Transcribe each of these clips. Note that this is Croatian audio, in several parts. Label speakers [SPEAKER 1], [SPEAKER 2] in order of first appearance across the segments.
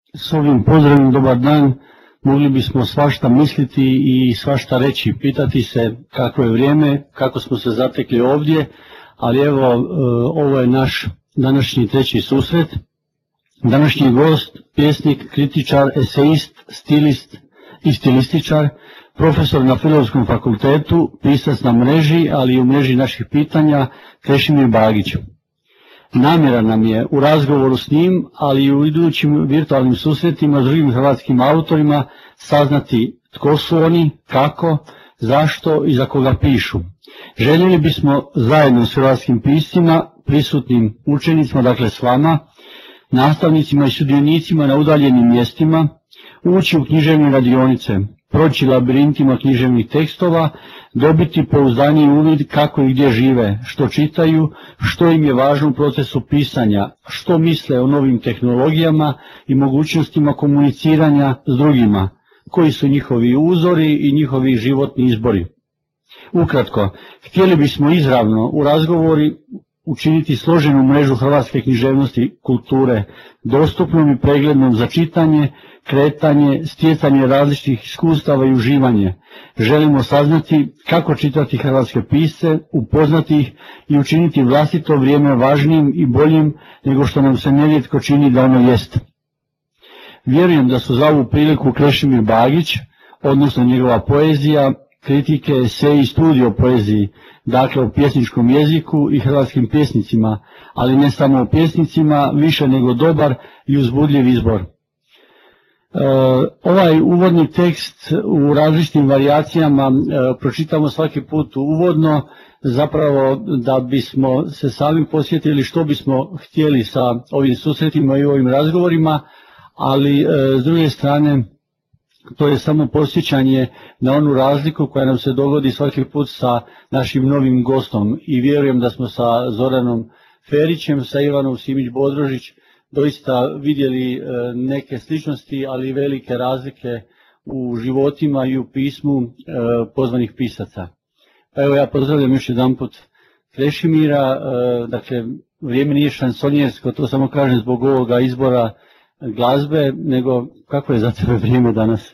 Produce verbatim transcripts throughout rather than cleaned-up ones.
[SPEAKER 1] s ovim pozdravim dobar dan mogli bismo svašta misliti i svašta reći, pitati se kako je vrijeme, kako smo se zatekli ovdje, ali evo ovo je naš današnji treći susret. Današnji gost, pjesnik, kritičar, esejist, stilist i stilističar, profesor na Filozofskom fakultetu, pisac na mreži, ali i u mreži naših pitanja, Krešimir Bagić. Namjera nam je u razgovoru s njim, ali i u idućim virtualnim susretima s drugim hrvatskim autorima saznati tko su oni, kako, zašto i za koga pišu. Željeli bismo zajedno s hrvatskim piscima, prisutnim učenicima, dakle s vama, nastavnicima i sudionicima na udaljenim mjestima, ući u književne radionice, proći labirintima književnih tekstova, dobiti pouzdaniji uvid kako i gdje žive, što čitaju, što im je važno u procesu pisanja, što misle o novim tehnologijama i mogućnostima komuniciranja s drugima, koji su njihovi uzori i njihovi životni izbori. Ukratko, htjeli bismo izravno u razgovori učiniti složenu mrežu hrvatske književnosti kulture, dostupnom i preglednom za čitanje, kretanje, stjecanje različitih iskustava i uživanje. Želimo saznati kako čitati hrvatske pisce, upoznati ih i učiniti vlastito vrijeme važnijim i boljim nego što nam se nerijetko čini da ono jest. Vjerujem da su za ovu priliku Krešimir Bagić, odnosno njegova poezija, kritike, eseji i studij o poeziji, dakle o pjesničkom jeziku i hrvatskim pjesnicima, ali ne samo o pjesnicima, više nego dobar i uzbudljiv izbor. E, ovaj uvodni tekst u različitim varijacijama e, pročitamo svaki put uvodno, zapravo da bismo se sami posjetili što bismo htjeli sa ovim susretima i ovim razgovorima, ali e, s druge strane to je samo podsjećanje na onu razliku koja nam se dogodi svaki put sa našim novim gostom i vjerujem da smo sa Zoranom Ferićem, sa Ivanom Simić-Bodrožić doista vidjeli neke sličnosti, ali i velike razlike u životima i u pismu pozvanih pisaca. Pa evo ja pozdravljam još jedan put Krešimira, dakle vrijeme nije šansonjersko, to samo kažem zbog ovoga izbora glazbe, nego kako je za tebe vrijeme danas?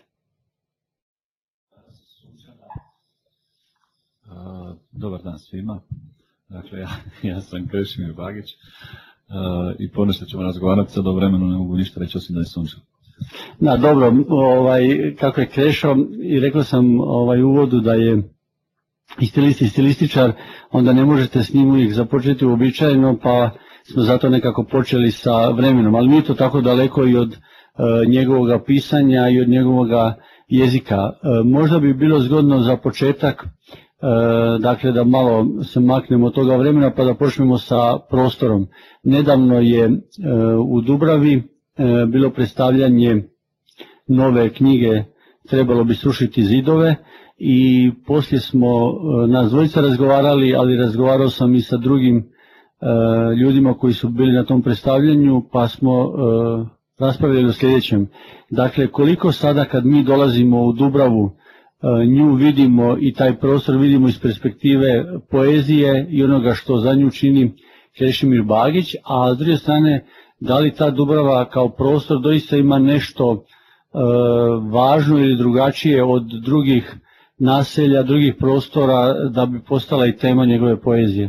[SPEAKER 2] Uh, dobar dan svima. Dakle, ja, ja sam Krešimir Bagić uh, i ponešto ćemo razgovarati, sad o vremenu ne mogu ništa reći osim da je sunčano.
[SPEAKER 1] Da, dobro, ovaj, kako je Krešo i rekao sam ovaj, u uvodu da je i stilist i stilističar, onda ne možete s njim uvijek započeti uobičajeno, pa smo zato nekako počeli sa vremenom, ali nije to tako daleko i od e, njegovog pisanja i od njegovog jezika. E, možda bi bilo zgodno za početak, e, dakle da malo se maknemo od toga vremena pa da počnemo sa prostorom. Nedavno je e, u Dubravi e, bilo predstavljanje nove knjige Trebalo bi srušiti zidove i poslije smo e, nas dvojica razgovarali, ali razgovarao sam i sa drugim ljudima koji su bili na tom predstavljanju, pa smo uh, raspravljali o sljedećem. Dakle, koliko sada kad mi dolazimo u Dubravu, uh, nju vidimo i taj prostor vidimo iz perspektive poezije i onoga što za nju čini Krešimir Bagić, a s druge strane, da li ta Dubrava kao prostor doista ima nešto uh, važno ili drugačije od drugih naselja, drugih prostora, da bi postala i tema njegove poezije?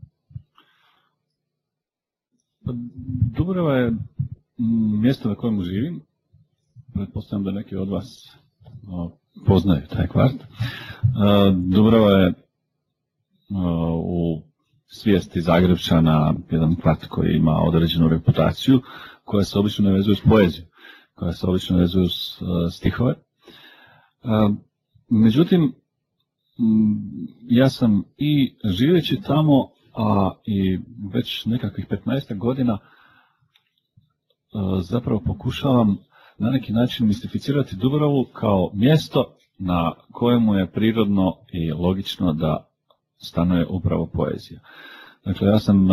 [SPEAKER 2] Dubrava je mjesto na kojemu živim. Pretpostavljam da neki od vas poznaju taj kvart. Dubrava je u svijesti Zagrebčana jedan kvart koji ima određenu reputaciju, koja se obično ne vezuje s poeziju, koja se obično ne vezuje s stihove. Međutim, ja sam i živeći tamo, a i već nekakvih petnaestak godina zapravo pokušavam na neki način mistificirati Dubravu kao mjesto na kojemu je prirodno i logično da stanuje upravo poezija. Dakle, ja sam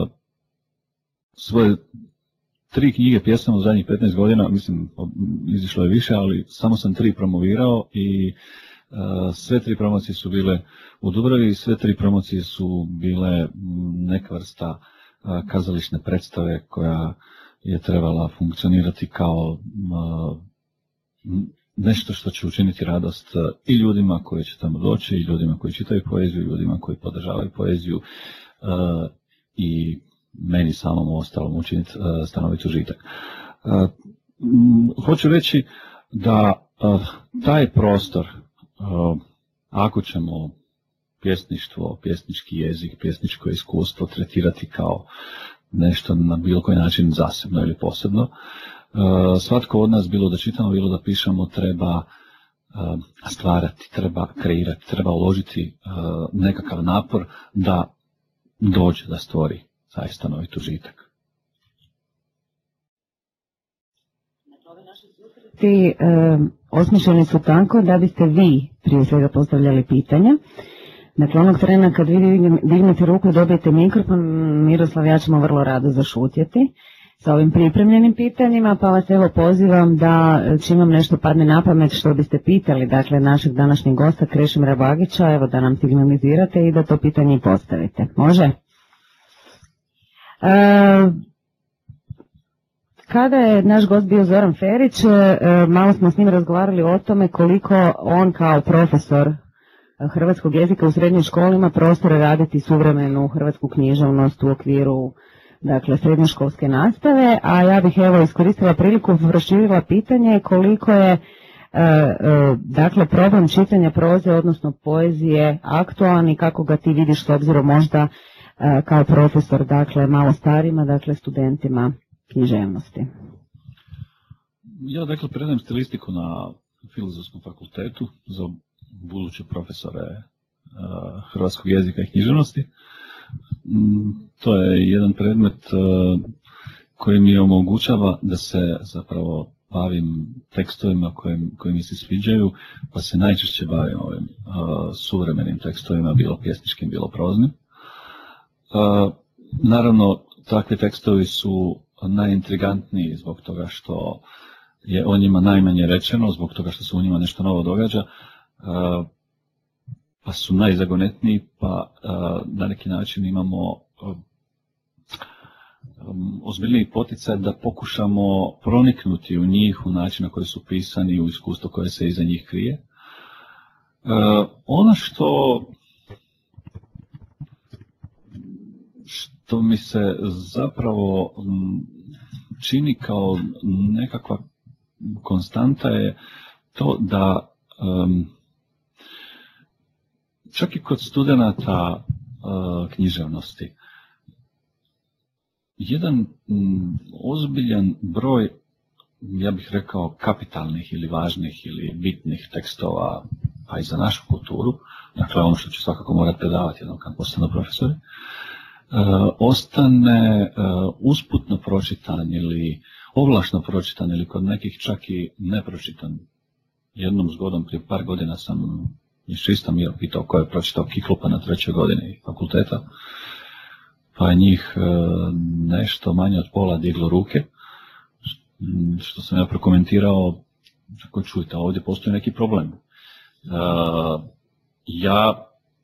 [SPEAKER 2] svoje tri knjige pjesama u zadnjih petnaest godina, mislim, izišlo je više, ali samo sam tri promovirao i sve tri promocije su bile u Dubravi i sve tri promocije su bile neka vrsta kazališne predstave koja je trebala funkcionirati kao nešto što će učiniti radost i ljudima koji će tamo doći, i ljudima koji čitaju poeziju, i ljudima koji podržavaju poeziju, i meni samom ostalom učiniti stanovit užitak. Hoću reći da taj prostor, ako ćemo pjesništvo, pjesnički jezik, pjesničko iskustvo tretirati kao nešto na bilo koji način zasebno ili posebno, svatko od nas, bilo da čitamo, bilo da pišemo, treba stvarati, treba kreirati, treba uložiti nekakav napor da dođe, da stvori zaista novit užitak.
[SPEAKER 3] Ti e, osmišljeni su tako da biste vi prije svega postavljali pitanja. Dakle, onog trena kad vi dignete ruku i dobijete mikrofon, Miroslav, ja ćemo vrlo rado zašutjeti sa ovim pripremljenim pitanjima, pa vas evo pozivam da čim vam nešto padne na pamet što biste pitali, dakle, našeg današnjeg gosta Krešimira Bagića, evo da nam signalizirate i da to pitanje postavite. Može? E, Kada je naš gost bio Zoran Ferić, malo smo s njim razgovarali o tome koliko on kao profesor hrvatskog jezika u srednjoj školi ima prostora raditi suvremenu hrvatsku književnost u okviru, dakle, srednjoškolske nastave, a ja bih evo iskoristila priliku, proširila pitanje koliko je dakle problem čitanja proze, odnosno poezije, aktualan i kako ga ti vidiš s obzirom možda kao profesor, dakle, malo starima, dakle, studentima književnosti.
[SPEAKER 2] Ja, dakle, predajem stilistiku na Filozofskom fakultetu za buduće profesore uh, hrvatskog jezika i književnosti. Mm, to je jedan predmet uh, koji mi omogućava da se zapravo bavim tekstovima koji, koji mi se sviđaju, pa se najčešće bavim ovim uh, suvremenim tekstovima, bilo pjesničkim, bilo proznim. Uh, naravno, takvi tekstovi su najintrigantniji zbog toga što je o njima najmanje rečeno, zbog toga što se u njima nešto novo događa, pa su najzagonetniji, pa na neki način imamo ozbiljniji poticaj da pokušamo proniknuti u njih, u način na koji su pisani, u iskustvo koje se iza njih krije. Ono što što mi se zapravo čini kao nekakva konstanta je to da um, čak i kod studenata uh, književnosti jedan um, ozbiljan broj, ja bih rekao, kapitalnih ili važnih ili bitnih tekstova, pa i za našu kulturu, dakle ono što ću svakako morati predavati jednom kad postanu profesori, Uh, ostane uh, usputno pročitan ili ovlašno pročitan ili kod nekih čak i nepročitan. Jednom zgodom prije par godina sam iz čista mira pitao ko je pročitao Kiklupa na trećoj godini fakulteta, pa je njih uh, nešto manje od pola diglo ruke, što sam ja prokomentirao, tako čujte, ovdje postoji neki problem. Uh, ja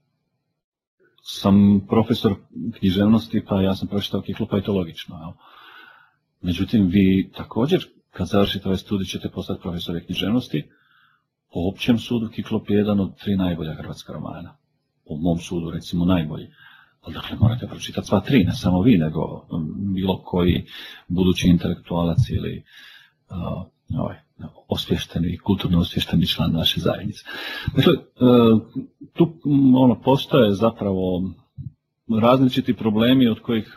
[SPEAKER 2] sam profesor književnosti, pa ja sam pročitao Kiklupa i to logično. Jel? Međutim, vi također, kad završite ovaj studij, ćete postati profesori književnosti. Po općem sudu, Kiklop je jedan od tri najbolja hrvatska romana. Po mom sudu, recimo, najbolji. Ali dakle, morate pročitati sva tri, ne samo vi, nego bilo koji budući intelektualac ili uh, ovaj, osvješteni, kulturno osvješteni član naše zajednice. Dakle, tu ono, postoje zapravo različiti problemi od kojih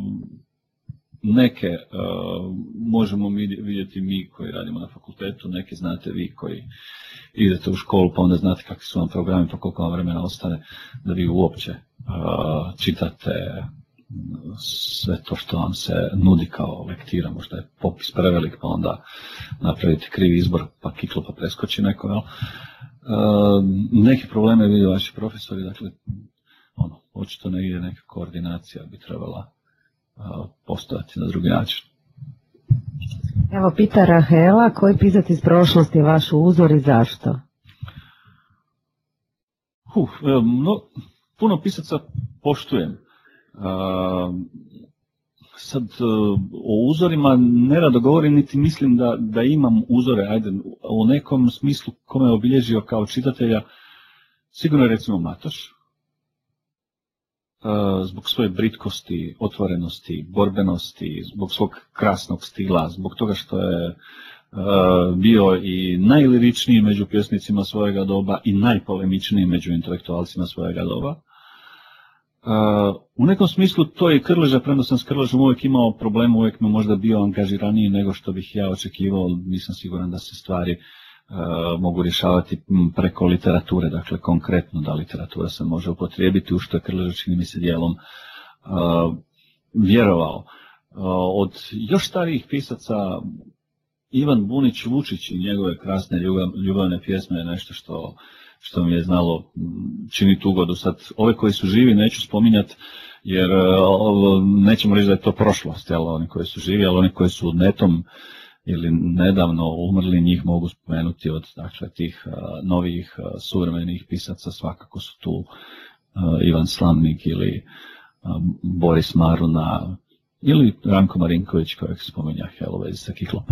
[SPEAKER 2] neke možemo vidjeti mi koji radimo na fakultetu, neke znate vi koji idete u školu pa onda znate kakvi su vam programi, pa koliko vam vremena ostane da vi uopće čitate sve to što vam se nudi kao lektira, možda je popis prevelik pa onda napravite krivi izbor pa Kiklupa preskoči neko, jel? E, neki probleme vidi vaši profesori, dakle, ono, očito negdje neka koordinacija bi trebala a, postojati na drugi način.
[SPEAKER 3] Evo, pita Rahela, koji pisac iz prošlosti je vaš uzor i zašto?
[SPEAKER 2] Uh, no, puno pisaca poštujem. Uh, sad o uzorima nerado govorim, niti mislim da, da imam uzore, ajde, u nekom smislu kome je obilježio kao čitatelja, sigurno je recimo Matoš, zbog svoje britkosti, otvorenosti, borbenosti, zbog svog krasnog stila, zbog toga što je bio i najliričniji među pjesnicima svojega doba i najpolemičniji među intelektualcima svojega doba. U nekom smislu to je i Krleža, premda sam s Krležom uvijek imao problema, uvijek mi možda bio angažiraniji nego što bih ja očekivao, nisam siguran da se stvari Uh, mogu rješavati preko literature, dakle konkretno da literatura se može upotrijebiti, u što je Krleža čini mi se dijelom uh, vjerovao. Uh, od još starijih pisaca Ivan Bunić Vučić i njegove krasne ljubav, ljubavne pjesme je nešto što, što mi je znalo činiti ugodu. Sad, ove koji su živi neću spominjati jer uh, nećemo reći da je to prošlost, jel, oni koji su živi, ali oni koji su netom ili nedavno umrli, njih mogu spomenuti od dakle, tih uh, novih uh, suvremenih pisaca, svakako su tu uh, Ivan Slamnik ili uh, Boris Maruna ili Ranko Marinković kojeg spominja u vezi sa Kiklopom.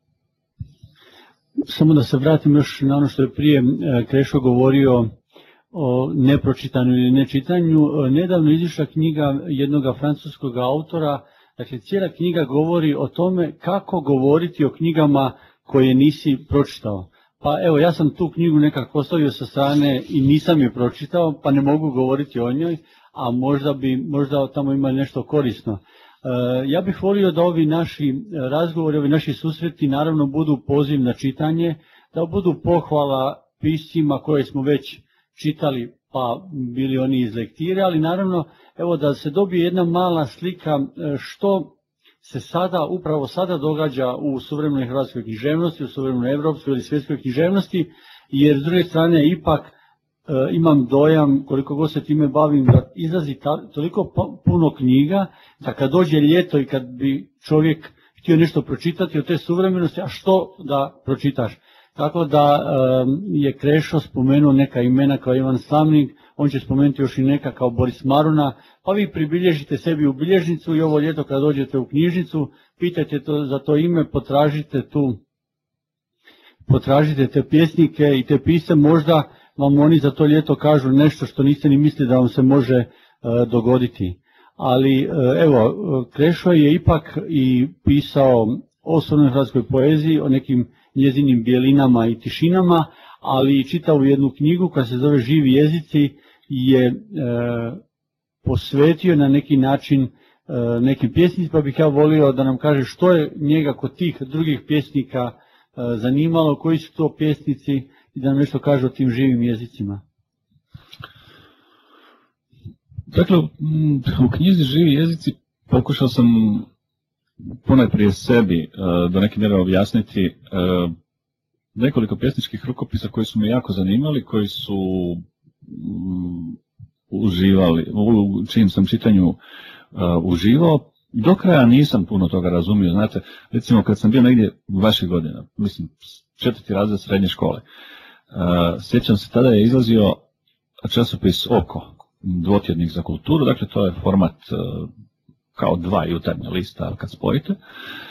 [SPEAKER 1] Samo da se vratim još na ono što je prije Krešo govorio o nepročitanju ili nečitanju. Nedavno izišla knjiga jednog francuskog autora. Dakle, cijela knjiga govori o tome kako govoriti o knjigama koje nisi pročitao. Pa evo, ja sam tu knjigu nekako postavio sa strane i nisam je pročitao, pa ne mogu govoriti o njoj, a možda bi možda tamo imali nešto korisno. E, ja bih volio da ovi naši razgovori, ovi naši susreti naravno budu poziv na čitanje, da budu pohvala piscima koje smo već čitali, pa bili oni iz lektire, ali naravno evo da se dobije jedna mala slika što se sada, upravo sada događa u suvremenoj hrvatskoj književnosti, u suvremenoj evropskoj ili svjetskoj književnosti, jer s druge strane ipak e, imam dojam, koliko god se time bavim, da izlazi ta, toliko puno knjiga, da kad dođe ljeto i kad bi čovjek htio nešto pročitati o te suvremenosti, a što da pročitaš? Tako da um, je Krešo spomenuo neka imena kao Ivan Slamnik, on će spomenuti još i neka kao Boris Maruna, pa vi pribilježite sebi u bilježnicu i ovo ljeto kad dođete u knjižnicu, pitajte to, za to ime, potražite tu, potražite te pjesnike i te pisce, možda vam oni za to ljeto kažu nešto što niste ni mislili da vam se može uh, dogoditi. Ali uh, evo, Krešo je ipak i pisao o suvremenoj hrvatskoj poeziji, o nekim njezinim bjelinama i tišinama, ali i čitao jednu knjigu koja se zove Živi jezici je e, posvetio na neki način e, nekim pjesnicima, pa bih ja volio da nam kaže što je njega kod tih drugih pjesnika e, zanimalo, koji su to pjesnici i da nam nešto kaže o tim živim jezicima.
[SPEAKER 2] Dakle, u knjizi Živi jezici pokušao sam ponajprije sebi do neke mjere objasniti nekoliko pjesničkih rukopisa koji su me jako zanimali, koji su uživali, u čijim sam čitanju uživao. Do kraja nisam puno toga razumio, znate, recimo kad sam bio negdje vaših godina, mislim četvrti razred srednje škole, sjećam se, tada je izlazio časopis Oko, dvotjednik za kulturu, dakle to je format kao dva jutarnja lista kad spojite. E,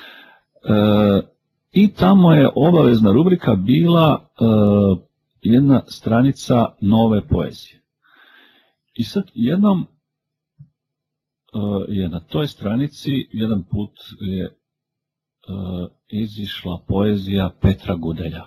[SPEAKER 2] I tamo je obavezna rubrika bila e, jedna stranica nove poezije. I sad jednom e, je na toj stranici jedan put je e, izišla poezija Petra Gudelja.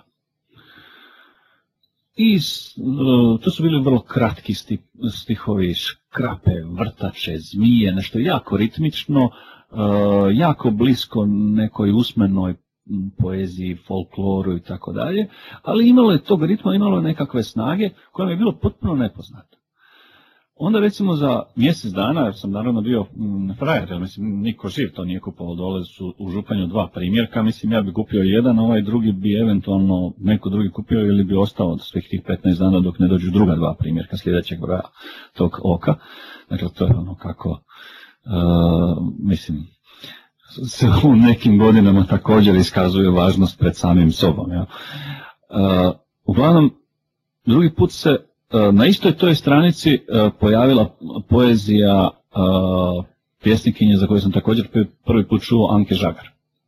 [SPEAKER 2] I to su bili vrlo kratki stihovi, škrape, vrtače, zmije, nešto jako ritmično, jako blisko nekoj usmenoj poeziji, folkloru i tako dalje, ali imalo je tog ritma, imalo je nekakve snage koja mi je bilo potpuno nepoznata. Onda recimo za mjesec dana, jer sam naravno bio m, frajer, jer mislim niko živ to nije kupovao, dole su u Županju dva primjerka, mislim ja bi kupio jedan, ovaj drugi bi eventualno neko drugi kupio ili bi ostao od svih tih petnaest dana dok ne dođu druga dva primjerka sljedećeg broja tog Oka. Dakle, to je ono kako, uh, mislim, se u nekim godinama također iskazuje važnost pred samim sobom. Ja. Uh, uglavnom, drugi put se na istoj toj stranici pojavila poezija pjesnikinje za koju sam također prvi put čuo, Anke Žagar.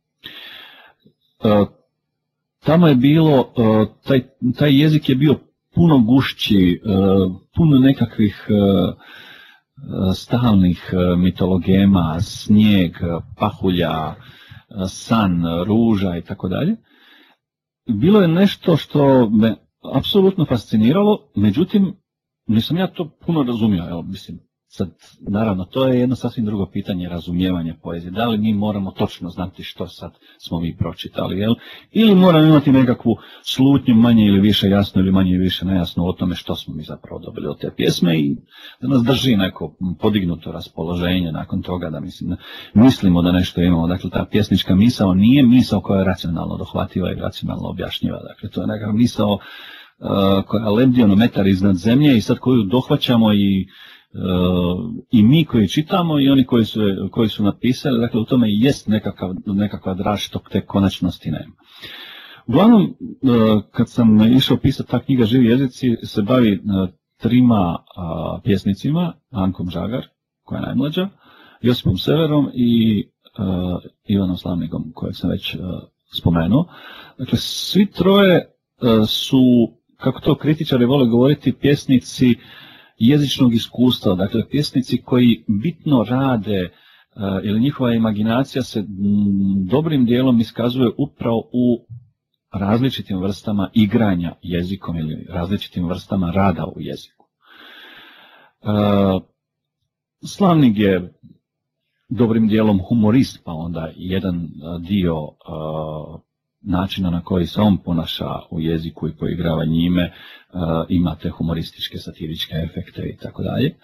[SPEAKER 2] Tamo je bilo, taj, taj jezik je bio puno gušći, puno nekakvih stalnih mitologema, snijeg, pahulja, san, ruža i tako dalje. Bilo je nešto što me apsolutno fasciniralo, međutim, nisam ja to puno razumio, evo, mislim, sad, naravno, to je jedno sasvim drugo pitanje, razumijevanje poezije. Da li mi moramo točno znati što sad smo mi pročitali, jel? Ili moramo imati nekakvu slutnju manje ili više jasno ili manje ili više nejasno o tome što smo mi zapravo dobili od te pjesme i da nas drži neko podignuto raspoloženje nakon toga, da mislim, mislimo da nešto imamo. Dakle, ta pjesnička misao nije misao koja je racionalno dohvativa i racionalno objašnjiva. Dakle, to je nekakva misao uh, koja lebdi ono metar iznad zemlje i sad koju dohvaćamo i i mi koji čitamo i oni koji su, koji su napisali, dakle u tome jest nekakav, nekakva draž tog te konačnosti nema. Uglavnom, kad sam išao pisati, ta knjiga Živi jezici se bavi trima pjesnicima, Ankom Žagar, koja je najmlađa, Josipom Severom i uh, Ivanom Slavnigom, kojeg sam već uh, spomenuo. Dakle, svi troje uh, su, kako to kritičari vole govoriti, pjesnici jezičnog iskustva, dakle pjesnici koji bitno rade uh, ili njihova imaginacija se m, dobrim dijelom iskazuje upravo u različitim vrstama igranja jezikom ili različitim vrstama rada u jeziku. Uh, Slavnik je dobrim dijelom humorist, pa onda jedan dio uh, načina na koji se on ponaša u jeziku i poigrava njime, uh, ima te humorističke, satiričke efekte i tako dalje.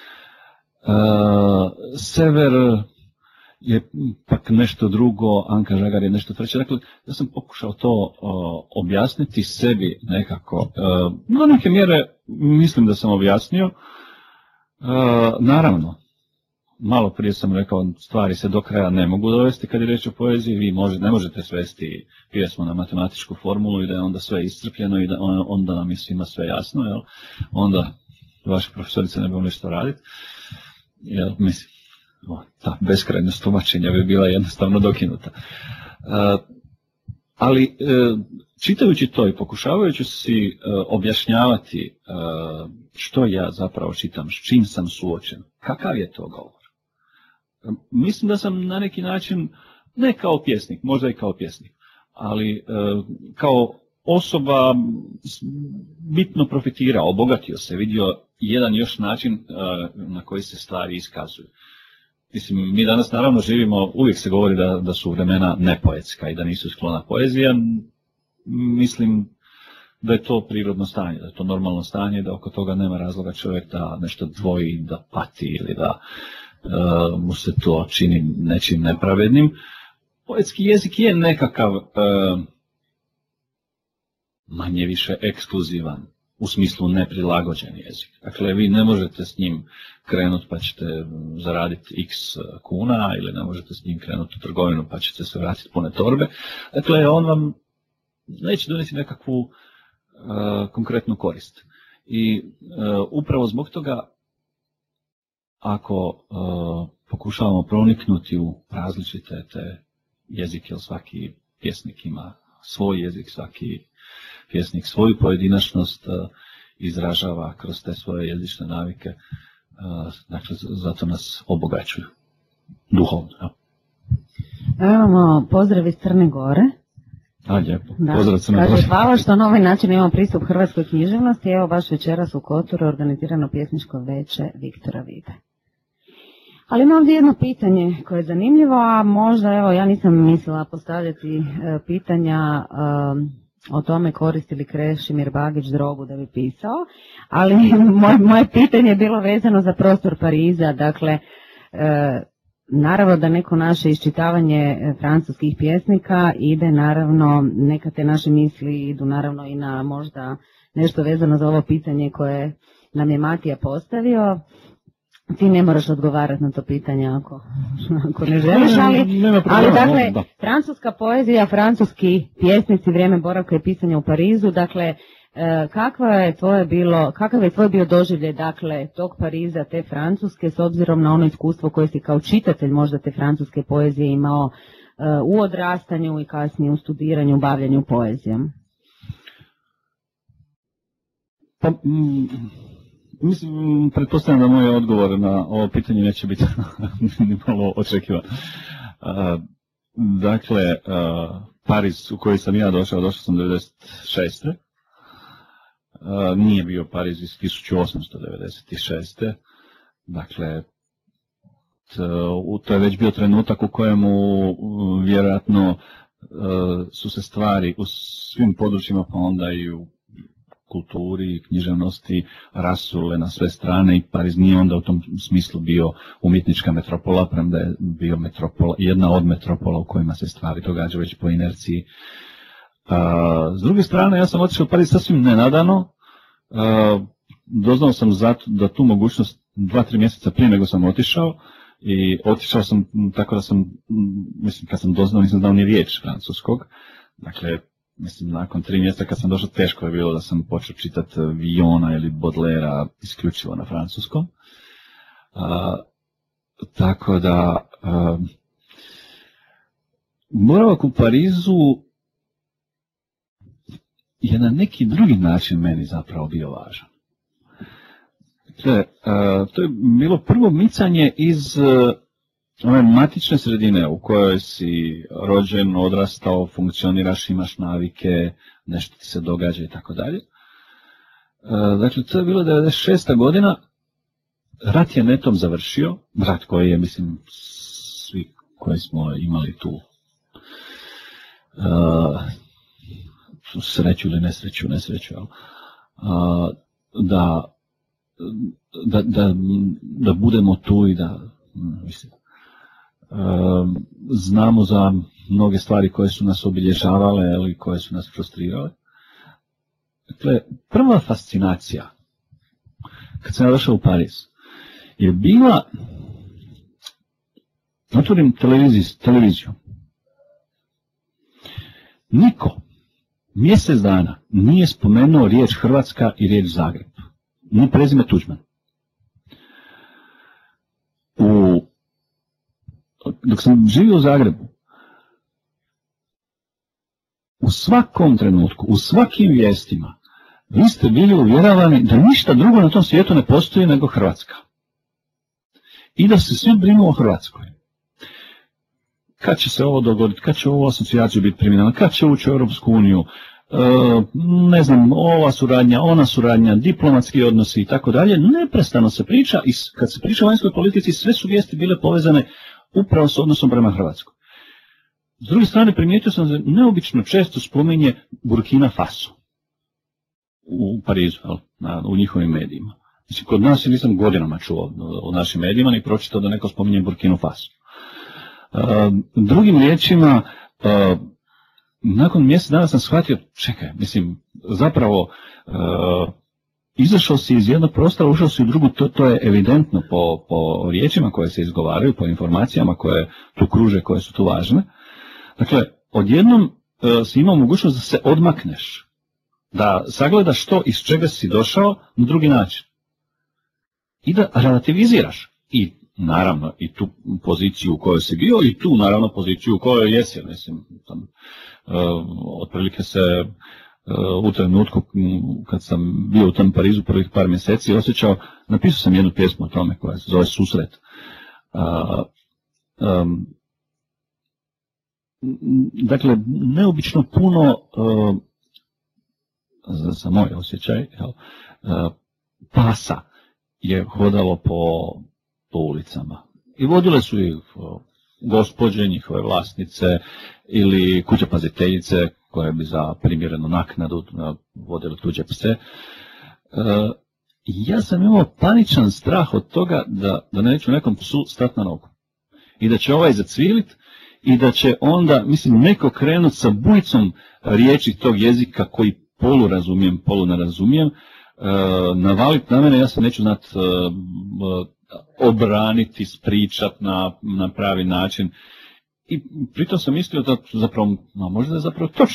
[SPEAKER 2] Sever je pak nešto drugo, Anka Žagar je nešto treće. Dakle, ja sam pokušao to uh, objasniti sebi nekako. Uh, do neke mjere mislim da sam objasnio. Uh, naravno, malo prije sam rekao, stvari se do kraja ne mogu dovesti kad je reč o poeziji. Vi može, ne možete svesti pjesmu na matematičku formulu i da je onda sve iscrpljeno i da onda nam je svima sve jasno. Jel? Onda vaše profesorice ne bi mogli što raditi. Jel, mislim, ta beskrajnost tumačenja bi bila jednostavno dokinuta. Uh, ali uh, čitajući to i pokušavajući si uh, objašnjavati uh, što ja zapravo čitam, s čim sam suočen, kakav je to govor. Uh, mislim da sam na neki način, ne kao pjesnik, možda i kao pjesnik, ali uh, kao osoba bitno profitirao, obogatio se, vidio jedan još način uh, na koji se stvari iskazuju. Mislim, mi danas naravno živimo, uvijek se govori da, da su vremena nepoetska i da nisu sklona poezija. Mislim da je to prirodno stanje, da je to normalno stanje, da oko toga nema razloga čovjek da nešto dvoji, da pati ili da uh, mu se to čini nečim nepravednim. Poetski jezik je nekakav uh, manje više ekskluzivan, u smislu neprilagođen jezik. Dakle, vi ne možete s njim krenuti pa ćete zaraditi x kuna ili ne možete s njim krenuti u trgovinu pa ćete se vratiti pune torbe. Dakle, on vam neće donijeti nekakvu uh, konkretnu korist. I uh, upravo zbog toga, ako uh, pokušavamo proniknuti u različite te jezike, jer svaki pjesnik ima svoj jezik, svaki pjesnik svoju pojedinačnost uh, izražava kroz te svoje jezične navike, uh, dakle zato nas obogaćuju duhovno. Ja.
[SPEAKER 3] Imamo pozdrav iz Crne Gore.
[SPEAKER 2] A, lijepo.
[SPEAKER 3] Da.
[SPEAKER 2] Pozdrav Crne Gore.
[SPEAKER 3] Hvala što na ovaj način imamo pristup hrvatskoj književnosti. Evo baš večeras u Kotoru organizirano pjesničko veče Viktora Vibe. Ali ima ovdje jedno pitanje koje je zanimljivo, a možda, evo, ja nisam mislila postavljati e, pitanja e, o tome koristi li Krešimir Bagić drogu da bi pisao, ali moje, moje pitanje je bilo vezano za prostor Pariza. Dakle, e, naravno da neko naše iščitavanje francuskih pjesnika ide, naravno, neka te naše misli idu naravno i na možda nešto vezano za ovo pitanje koje nam je Matija postavio. Ti ne moraš odgovarati na to pitanje ako, ako ne želiš, ali, ali dakle, da. Francuska poezija, francuski pjesnici, vrijeme boravka i pisanja u Parizu, dakle, E, kakva je tvoje bilo, kakav je tvoj bio doživljaj, dakle, tog Pariza, te Francuske, s obzirom na ono iskustvo koje si kao čitatelj možda te francuske poezije imao e, u odrastanju i kasnije u studiranju, bavljanju poezijom?
[SPEAKER 2] Pa, mm, mislim, pretpostavljam da moj odgovor na ovo pitanje neće biti ni malo očekivan. Uh, dakle, uh, Pariz u koji sam ja došao, došao sam devedeset šeste. Uh, nije bio Pariz iz tisuću osamsto devedeset šeste. Dakle, to, to je već bio trenutak u kojemu uh, vjerojatno uh, su se stvari u svim područjima, pa onda i u kulturi, književnosti rasule na sve strane i Pariz nije onda u tom smislu bio umjetnička metropola, premda je bio metropola, jedna od metropola u kojima se stvari događaju već po inerciji. A, s druge strane, ja sam otišao u Pariz sasvim nenadano. A, doznao sam zato da tu mogućnost dva, tri mjeseca prije nego sam otišao i otišao sam tako da sam, mislim, kad sam doznao nisam znao ni riječ francuskog. Dakle, mislim, nakon tri mjeseca kad sam došao, teško je bilo da sam počeo čitati Villona ili Baudelairea isključivo na francuskom. A, tako da, a, boravak u Parizu je na neki drugi način meni zapravo bio važan. Dakle, a, to je bilo prvo micanje iz ove matične sredine u kojoj si rođen, odrastao, funkcioniraš, imaš navike, nešto ti se događa i tako dalje. Dakle, to je bilo devedeset šesta godina, rat je netom završio, rat koji je, mislim, svi koji smo imali tu uh, sreću ili nesreću, nesreću, uh, da, da, da, da budemo tu i da, mislim, znamo za mnoge stvari koje su nas obilježavale ili koje su nas frustrirale. Dakle, prva fascinacija kad sam ja došao u Pariz je bila, otvorim televiziju, niko mjesec dana nije spomenuo riječ Hrvatska i riječ Zagreb, ni prezime Tuđman. U Dok sam živio u Zagrebu, u svakom trenutku, u svakim vijestima, vi ste bili uvjeravani da ništa drugo na tom svijetu ne postoji nego Hrvatska. I da se svi brinu o Hrvatskoj. Kad će se ovo dogoditi, kad će ovu asocijaciju biti primjenjena, kad će ući u Europsku uniju, ne znam, ova suradnja, ona suradnja, diplomatski odnosi i tako dalje, neprestano se priča i kad se priča o vanjskoj politici, sve su vijesti bile povezane upravo s odnosom prema Hrvatskoj. S druge strane, primijetio sam da neobično često spominje Burkina Faso u Parizu, na, u njihovim medijima. Znači, kod nas nisam godinama čuo o našim medijima, ni pročitao da neko spominje Burkina Faso. Uh, drugim riječima, uh, nakon mjesec dana sam shvatio, čekaj, mislim, zapravo, uh, izašao si iz jednog prostora, ušao si u drugu, to, to je evidentno po, po riječima koje se izgovaraju, po informacijama koje tu kruže, koje su tu važne. Dakle, odjednom uh, si imao mogućnost da se odmakneš, da sagledaš što iz čega si došao na drugi način i da relativiziraš i naravno i tu poziciju u kojoj si bio i tu naravno poziciju u kojoj jesi. Mislim, tam, uh, otprilike se uh, u trenutku kad sam bio u tom Parizu prvih par mjeseci osjećao, napisao sam jednu pjesmu o tome koja se zove Susret. Uh, um, dakle, neobično puno uh, za, za moj osjećaj jel, uh, pasa je hodalo po, po ulicama. I vodile su ih gospođe, njihove vlasnice ili kuće paziteljice koje bi za primjerenu naknadu vodile tuđe pse. E, ja sam imao paničan strah od toga da, da neću nekom psu stati na nogu. I da će ovaj zacvilit i da će onda, mislim, neko krenut sa bujicom riječi tog jezika koji polu razumijem, polu ne razumijem, navaliti na mene, ja se neću znati uh, obraniti, spričat na, na pravi način. I pritom sam mislio da zapravo, no, možda je zapravo točno da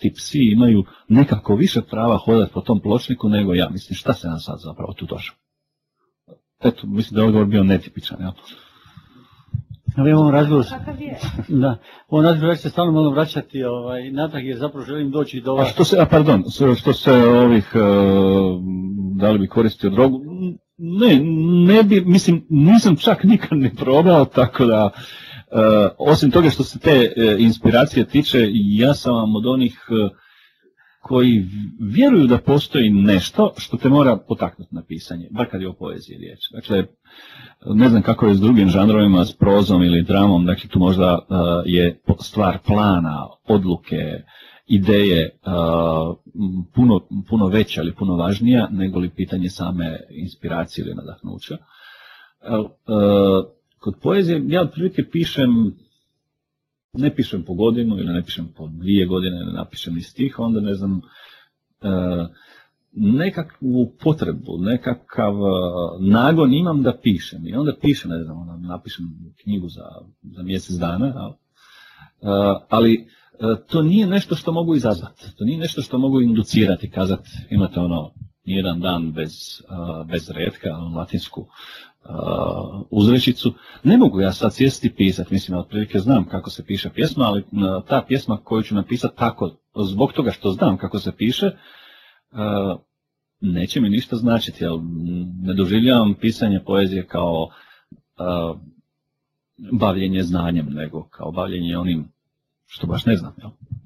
[SPEAKER 2] ti psi imaju nekako više prava hodati po tom pločniku nego ja. Mislim, šta se nam sad zapravo tu došao? Eto, mislim da je odgovor bio netipičan, jel?
[SPEAKER 1] Ja imam razgovor, da, on razgovor se stalno malo vraćati ovaj, natrag jer zapravo želim doći do vas.
[SPEAKER 2] A što se, a pardon, što se ovih, uh, da li bi koristio drogu? Ne, ne bi, mislim, nisam čak nikad ne probao, tako da, uh, osim toga što se te uh, inspiracije tiče, ja sam vam od onih uh, koji vjeruju da postoji nešto što te mora potaknuti na pisanje, bar kad je o poeziji riječ. Dakle, ne znam kako je s drugim žanrovima, s prozom ili dramom, dakle tu možda uh, je stvar plana, odluke, ideje uh, puno, puno veća ili puno važnija nego li pitanje same inspiracije ili nadahnuća. Uh, uh, kod poezije ja otprilike pišem, ne pišem po godinu ili ne pišem po dvije godine, ne napišem ni stih, onda ne znam, uh, nekakvu potrebu, nekakav nagon imam da pišem i onda pišem, ne znam, napišem knjigu za, za mjesec dana, uh, ali uh, to nije nešto što mogu izazvati, to nije nešto što mogu inducirati, kazati imate ono nijedan dan bez, uh, bez retka, latinsku uh, uzrečicu. Ne mogu ja sad sjesti i pisati, mislim, otprilike znam kako se piše pjesma, ali uh, ta pjesma koju ću napisati tako, zbog toga što znam kako se piše, uh, neće mi ništa značiti, jer ne doživljavam pisanje poezije kao uh, bavljenje znanjem, nego kao bavljenje onim što baš ne znam. Jel?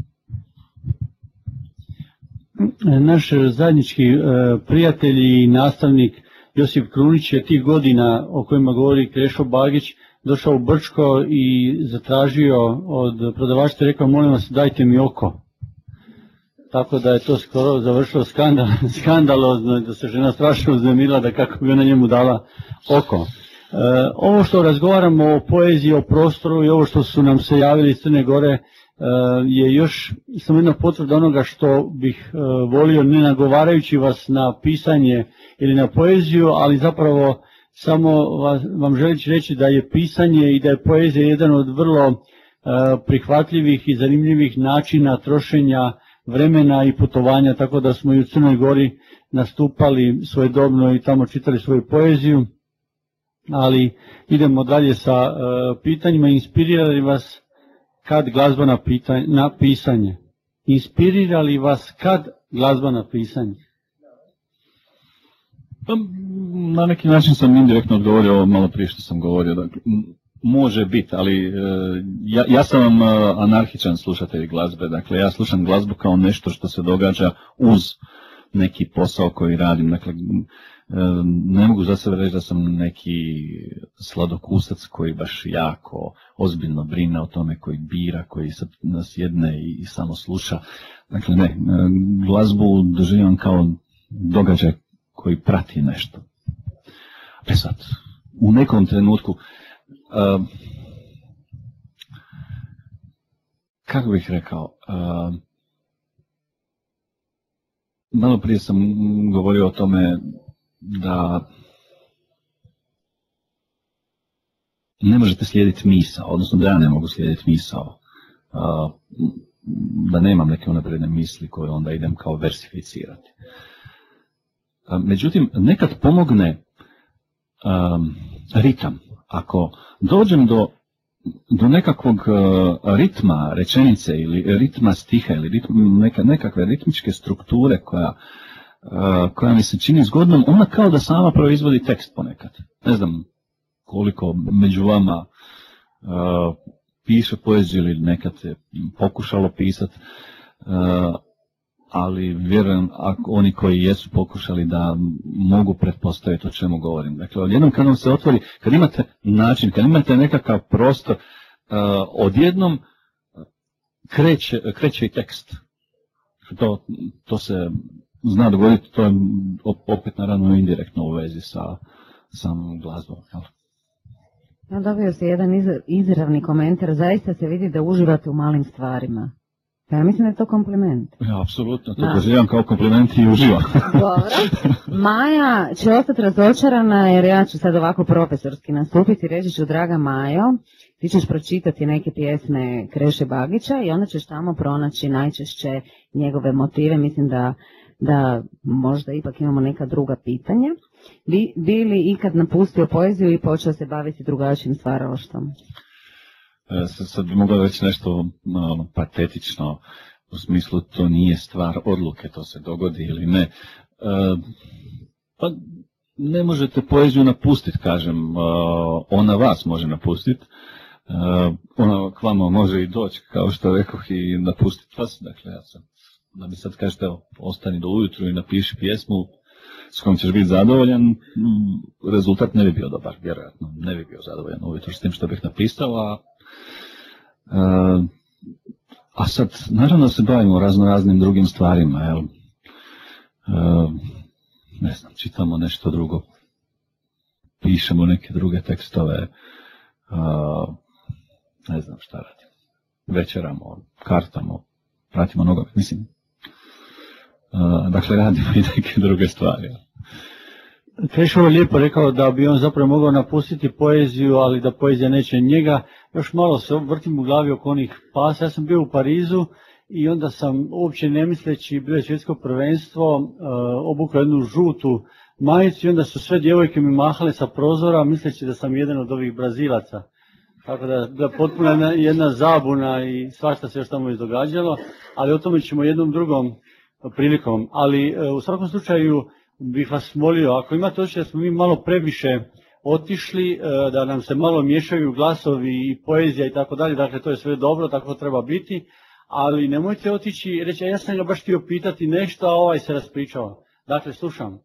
[SPEAKER 1] Naš zajednički uh, prijatelj i nastavnik Josip Krunić je tih godina o kojima govori Krešo Bagić došao u Brčko i zatražio od prodavača i rekao molim vas dajte mi oko. Tako da je to skoro završilo skandal, skandalozno, da se žena strašno uznemirila da kako bi ona njemu dala oko. E, ovo što razgovaramo o poeziji, o prostoru i ovo što su nam se javili iz Crne Gore e, je još samo jedna potvrda onoga što bih e, volio, ne nagovarajući vas na pisanje ili na poeziju, ali zapravo samo vas, vam želim reći da je pisanje i da je poezija jedan od vrlo e, prihvatljivih i zanimljivih načina trošenja vremena i putovanja, tako da smo i u Crnoj Gori nastupali svojedobno i tamo čitali svoju poeziju, ali idemo dalje sa uh, pitanjima. Inspirira li vas kad glazba na, pitanje, na pisanje? Inspirira li vas kad glazba na pisanje?
[SPEAKER 2] Pa, na neki način sam indirektno odgovorio ovo malo prije što sam govorio. Dakle, može biti, ali ja, ja sam vam anarhičan slušatelj glazbe, dakle ja slušam glazbu kao nešto što se događa uz neki posao koji radim, dakle ne mogu za sebe reći da sam neki sladokusac koji baš jako ozbiljno brine o tome, koji bira, koji sad nas jedne i samo sluša, dakle ne, glazbu doživljam kao događaj koji prati nešto. E sad, u nekom trenutku Uh, kako bih rekao, uh, malo prije sam govorio o tome da ne možete slijediti misao, odnosno da ja ne mogu slijediti misao, uh, da nemam neke unapredne misli koje onda idem kao versificirati. Uh, međutim, nekad pomogne um, ritam. Ako dođem do, do nekakvog uh, ritma rečenice ili ritma stiha ili ritm, neka, nekakve ritmičke strukture koja, uh, koja mi se čini zgodnom, ona kao da sama proizvodi tekst ponekad. Ne znam koliko među vama uh, piše poeziju ili nekad je pokušalo pisati, uh, ali vjerujem ako oni koji jesu pokušali da mogu pretpostaviti o čemu govorim. Dakle, odjednom kad vam se otvori, kad imate način, kad imate nekakav prostor, uh, odjednom kreće, kreće i tekst. To, to se zna dogoditi, to je opet naravno indirektno u vezi sa samom glazbom.
[SPEAKER 3] Ja dobio se jedan izravni komentar, zaista se vidi da uživate u malim stvarima. Ja mislim da je to kompliment.
[SPEAKER 2] Ja, apsolutno, to doživljam kao kompliment i uživam.
[SPEAKER 3] Dobro. Maja će ostati razočarana jer ja ću sad ovako profesorski nastupiti. Reći ću, draga Majo, ti ćeš pročitati neke pjesme Kreše Bagića i onda ćeš tamo pronaći najčešće njegove motive. Mislim da, da možda ipak imamo neka druga pitanja. Bi, bi li ikad napustio poeziju i počeo se baviti drugačijim stvaralaštvom?
[SPEAKER 2] E, sad bi mogla reći nešto ono, patetično, u smislu to nije stvar odluke, to se dogodi ili ne. E, pa ne možete poeziju napustiti, kažem, e, ona vas može napustiti, e, ona k vama može i doći, kao što rekoh, i napustiti vas. Dakle, ja sam, da mi sad kažete, evo, ostani do ujutru i napiši pjesmu s kojom ćeš biti zadovoljan, rezultat ne bi bio dobar, vjerojatno, ne bi bio zadovoljan ujutro s tim što bih napisao, a, a, a sad, naravno se bavimo razno raznim drugim stvarima, jel? A, ne znam, čitamo nešto drugo, pišemo neke druge tekstove, a, ne znam šta radimo, večeramo, kartamo, pratimo nogomet, mislim. Uh, dakle, radimo i neke druge stvari.
[SPEAKER 1] Krešo je lijepo rekao da bi on zapravo mogao napustiti poeziju, ali da poezija neće njega. Još malo se vrtim u glavi oko onih pasa. Ja sam bio u Parizu i onda sam uopće ne misleći, bilo je svjetsko prvenstvo, uh, obukao jednu žutu majicu i onda su sve djevojke mi mahale sa prozora misleći da sam jedan od ovih Brazilaca. Tako da, da potpuno jedna, jedna zabuna i svašta se još tamo izdogađalo, ali o tome ćemo jednom drugom prilikom. Ali u svakom slučaju bih vas molio, ako imate osjećaj da smo mi malo previše otišli, da nam se malo miješaju glasovi i poezija i tako dalje, dakle to je sve dobro, tako treba biti, ali nemojte otići i reći, ja sam ga baš htio pitati nešto, a ovaj se raspričao. Dakle, slušam.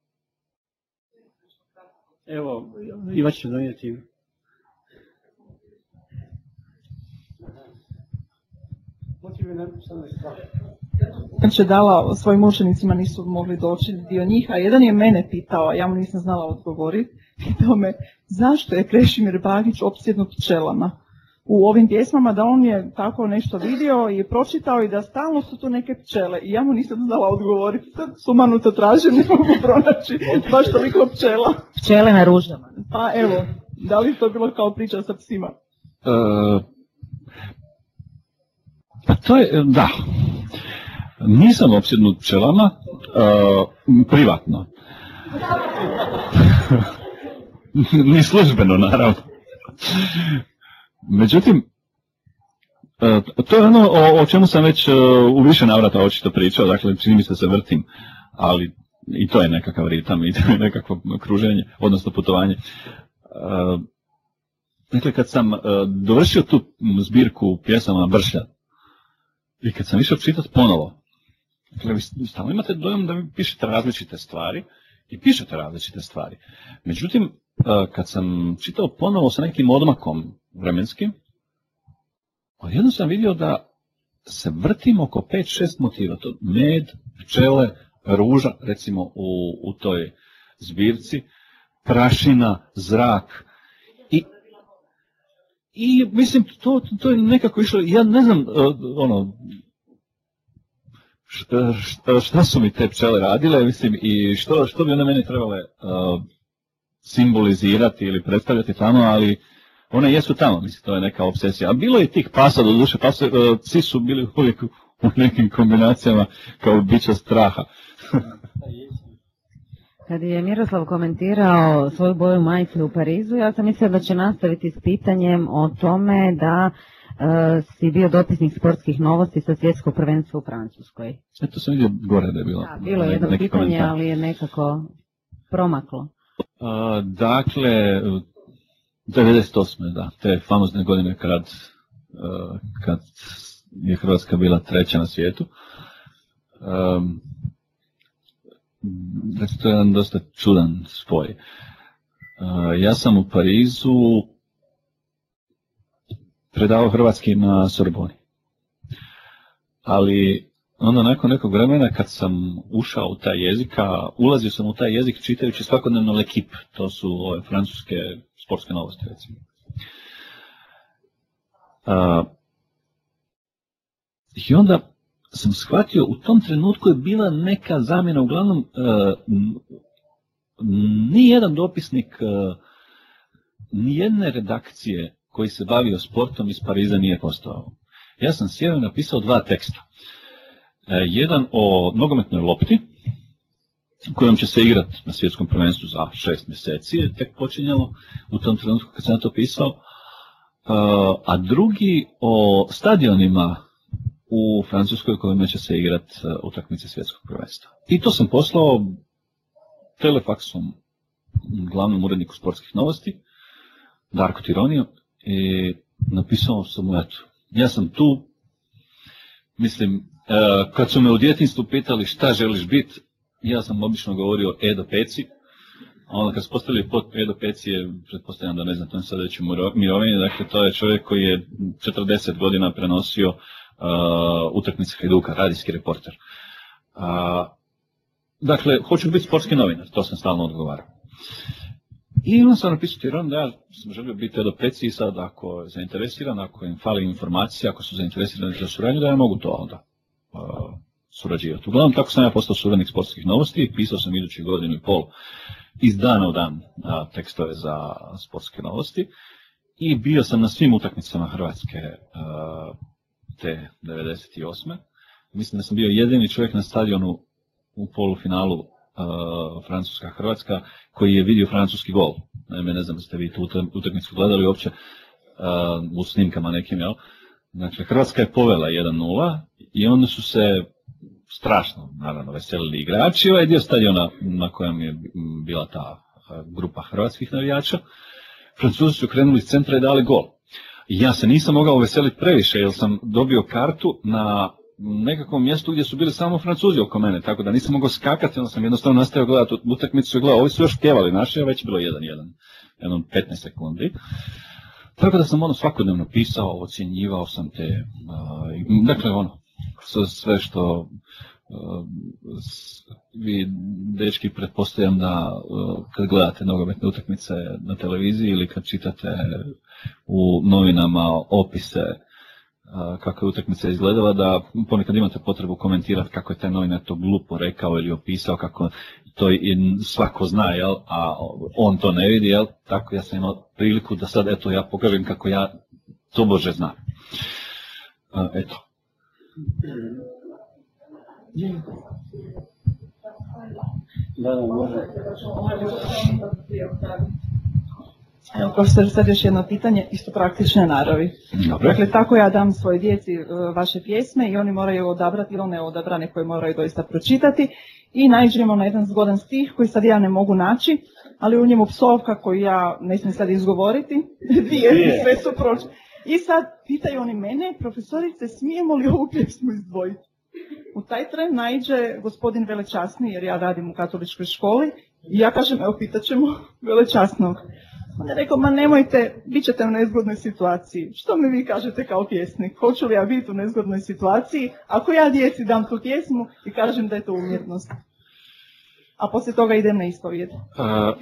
[SPEAKER 1] Evo, Iva će donijeti.
[SPEAKER 4] Znači dala svojim učenicima nisu mogli doći dio njih, a jedan je mene pitao, a ja mu nisam znala odgovoriti, pitao me zašto je Krešimir Bagić opsjednut pčelama u ovim pjesmama, da on je tako nešto vidio i pročitao i da stalno su tu neke pčele i ja mu nisam znala odgovoriti, sad sumanuto tražim, ne mogu pronaći baš toliko pčela.
[SPEAKER 3] Pčele na ružama.
[SPEAKER 4] Pa evo, da li to bilo kao priča sa psima?
[SPEAKER 2] Uh... Pa to je, da, nisam opsjednut pčelama, uh, privatno. Ni službeno, naravno. Međutim, uh, to je ono o, o čemu sam već uh, u više navrata očito pričao, dakle, čini mi se se vrtim, ali i to je nekakav ritam, i to je nekakvo kruženje, odnosno putovanje. Uh, dakle, kad sam uh, dovršio tu zbirku pjesama Bršlja, i kad sam išao čitati ponovo, dakle, vi stalno imate dojam da vi pišete različite stvari i pišete različite stvari. Međutim, kad sam čitao ponovo sa nekim odmakom vremenskim, odjednom sam vidio da se vrtim oko pet šest motiva. To med, pčele, ruža, recimo u, u toj zbirci, prašina, zrak. I I mislim, to, to je nekako išlo, ja ne znam, ono, šta, šta su mi te pčele radile, mislim, i što, što bi one meni trebale uh, simbolizirati ili predstavljati tamo, ali one jesu tamo, mislim, to je neka obsesija. A bilo je tih pasa, do duše, pasa, uh, psi su bili uvijek u nekim kombinacijama kao bića straha.
[SPEAKER 3] Kad je Miroslav komentirao svoju boju majice u Parizu, ja sam mislila da će nastaviti s pitanjem o tome da uh, si bio dopisnik sportskih novosti sa svjetskog prvenstva u Francuskoj.
[SPEAKER 2] E, to sam vidio gore da je bilo.
[SPEAKER 3] Da, bilo je jedno pitanje, komentar. Ali je nekako promaklo.
[SPEAKER 2] Uh, dakle, devedeset osme da, te famozne godine kad, uh, kad je Hrvatska bila treća na svijetu. Um, Znači, to je jedan dosta čudan spoj. Uh, ja sam u Parizu predavao hrvatski na Sorboni. Ali onda nakon nekog vremena kad sam ušao u taj jezik, a ulazio sam u taj jezik čitajući svakodnevno L'Equipe, to su ove francuske sportske novosti, recimo. Uh, I onda sam shvatio, u tom trenutku je bila neka zamjena, uglavnom uh, ni jedan dopisnik, uh, ni jedne redakcije koji se bavio sportom iz Pariza nije postojao. Ja sam sjeo i napisao dva teksta. E, jedan o nogometnoj lopti, kojom će se igrati na svjetskom prvenstvu za šest mjeseci, je tek počinjalo u tom trenutku kad sam to pisao, e, a drugi o stadionima u Francuskoj kojima će se igrati utakmice svjetskog prvenstva. I to sam poslao telefaksom glavnom uredniku sportskih novosti, Darko Tironiju, i napisao sam mu, eto, ja sam tu, mislim, kad su me u djetinjstvu pitali šta želiš biti, ja sam obično govorio Edo Peci, a onda kad su postavili pod Edo Peci je, pretpostavljam da ne znam, to je sad već u mirovini, dakle to je čovjek koji je četrdeset godina prenosio uh, utakmice Hajduka, radijski reporter. Uh, dakle, hoću biti sportski novinar, to sam stalno odgovarao. I onda sam napisao Tiron da ja sam želio biti Edo Peci i sad ako je zainteresiran, ako im fali informacija, ako su zainteresirani za suradnju, da ja mogu to onda uh, surađivati. Uglavnom, tako sam ja postao suradnik sportskih novosti, pisao sam idući godinu i pol iz dana u dan a, tekstove za sportske novosti i bio sam na svim utakmicama Hrvatske a, te devedeset osme. Mislim da sam bio jedini čovjek na stadionu u polufinalu a, Francuska-Hrvatska koji je vidio francuski gol. Naime, ne znam da ste vi tu utakmicu gledali uopće a, u snimkama nekim, jel? Dakle, Hrvatska je povela jedan nula i onda su se strašno, naravno, veselili igrači. Ovaj dio stadiona na kojem je bila ta grupa hrvatskih navijača, Francuzi su krenuli iz centra i dali gol. Ja se nisam mogao veseliti previše, jer sam dobio kartu na nekakvom mjestu gdje su bili samo Francuzi oko mene, tako da nisam mogao skakati, onda sam jednostavno nastavio gledati utakmicu i gledao. Ovi su još pjevali naši, a već je bilo jedan jedan, jednom petnaest sekundi. Tako da sam ono svakodnevno pisao, ocjenjivao sam te, uh, dakle ono, sve što uh, vi, dečki, pretpostavljam da uh, kad gledate nogometne utakmice na televiziji ili kad čitate u novinama opise uh, kako je utakmica izgledala, da ponekad imate potrebu komentirati kako je taj novinar to glupo rekao ili opisao, kako to i svako zna, jel, a on to ne vidi, jel, tako ja sam imao priliku da sad, eto, ja pokažem kako ja to Bože znam. Uh, eto.
[SPEAKER 1] Da, da, može.
[SPEAKER 4] Evo, profesor, sad još jedno pitanje, isto praktične naravi.
[SPEAKER 2] Dobre.
[SPEAKER 4] Dakle, tako ja dam svojoj djeci uh, vaše pjesme i oni moraju odabrati ili one odabrane koje moraju doista pročitati i naiđemo na jedan zgodan stih koji sad ja ne mogu naći, ali u njemu psovka koju ja ne smijem sad izgovoriti, dvije, sve su pročitati. I sad pitaju oni mene, profesorice, smijemo li ovu pjesmu izdvojiti? U taj tren naiđe gospodin Velečasni, jer ja radim u katoličkoj školi, i ja kažem, evo, pitat ćemo Velečasnog. On je rekao, ma nemojte, bit ćete u nezgodnoj situaciji. Što mi vi kažete kao pjesnik? Hoću li ja biti u nezgodnoj situaciji ako ja djeci dam tu pjesmu i kažem da je to umjetnost? A poslije toga idem na ispovijed.
[SPEAKER 2] Uh,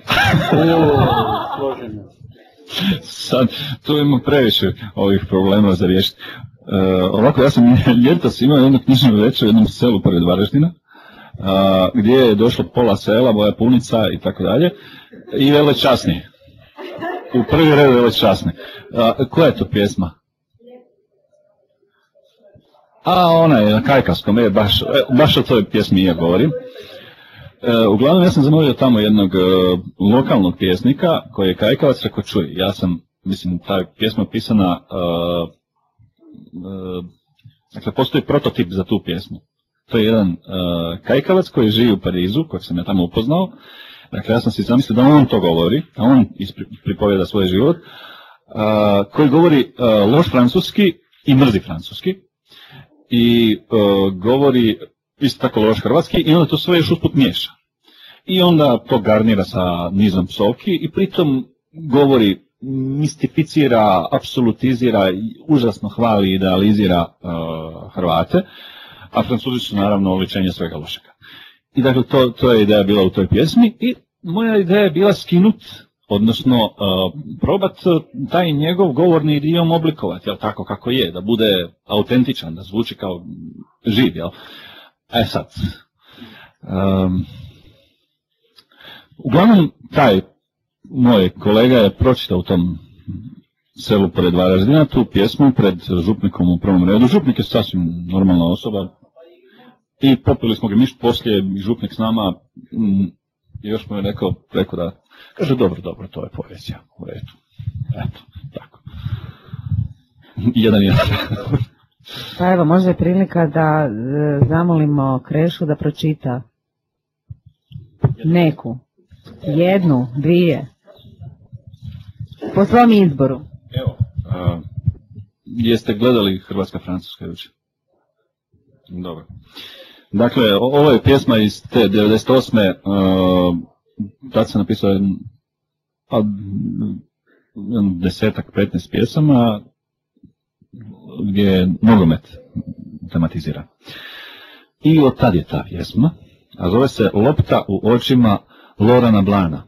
[SPEAKER 2] Sad, tu ima previše ovih problema za riješiti. Uh, ovako, ja sam ljetos imao jednu knjižnu večer u jednom selu pored Varaždina, uh, gdje je došlo pola sela, Boja Punica i tako dalje, i Velečasni. U prvi red Velečasni. Uh, koja je to pjesma? A, ona je na kajkavskom, je, baš, baš o toj pjesmi ja govorim. E, uglavnom, ja sam zamolio tamo jednog e, lokalnog pjesnika koji je kajkavac, rekao, čuj, ja sam, mislim, ta pjesma pisana, e, e, dakle, postoji prototip za tu pjesmu. To je jedan e, kajkavac koji živi u Parizu, kojeg sam ja tamo upoznao. Dakle, ja sam si zamislio da on to govori, a on pripovjeda svoj život, e, koji govori e, loš francuski i mrzi francuski i e, govori isto tako loš hrvatski i onda to sve još usput miješa. I onda to garnira sa nizom psovki i pritom govori, mistificira, apsolutizira, užasno hvali i idealizira uh, Hrvate, a Francuzi su naravno oličenje svega lošega. I dakle, to, to je ideja bila u toj pjesmi i moja ideja je bila skinut, odnosno uh, probat taj njegov govorni idiom oblikovati, jel, tako kako je, da bude autentičan, da zvuči kao živ, jel. E sad, um, uglavnom taj moj kolega je pročitao u tom selu pored Varaždina, tu pjesmu pred župnikom u prvom redu. Župnik je sasvim normalna osoba i popili smo ga mišt poslije, župnik s nama mm, i još mu je rekao preko da, kaže dobro, dobro, to je poezija, u redu. Eto, tako. Jedan jedan.
[SPEAKER 3] Pa evo, možda je prilika da e, zamolimo Krešu da pročita neku, jednu, dvije, po svom izboru.
[SPEAKER 2] Evo, a, jeste gledali Hrvatska-Francuska jučer? Dobro. Dakle, ovo je pjesma iz te devedeset osme. Uh, tad sam napisao jedan, pa, desetak, petnaest pjesama gdje je nogomet tematizira. I od tad je ta pjesma, a zove se Lopta u očima Lorana Blana.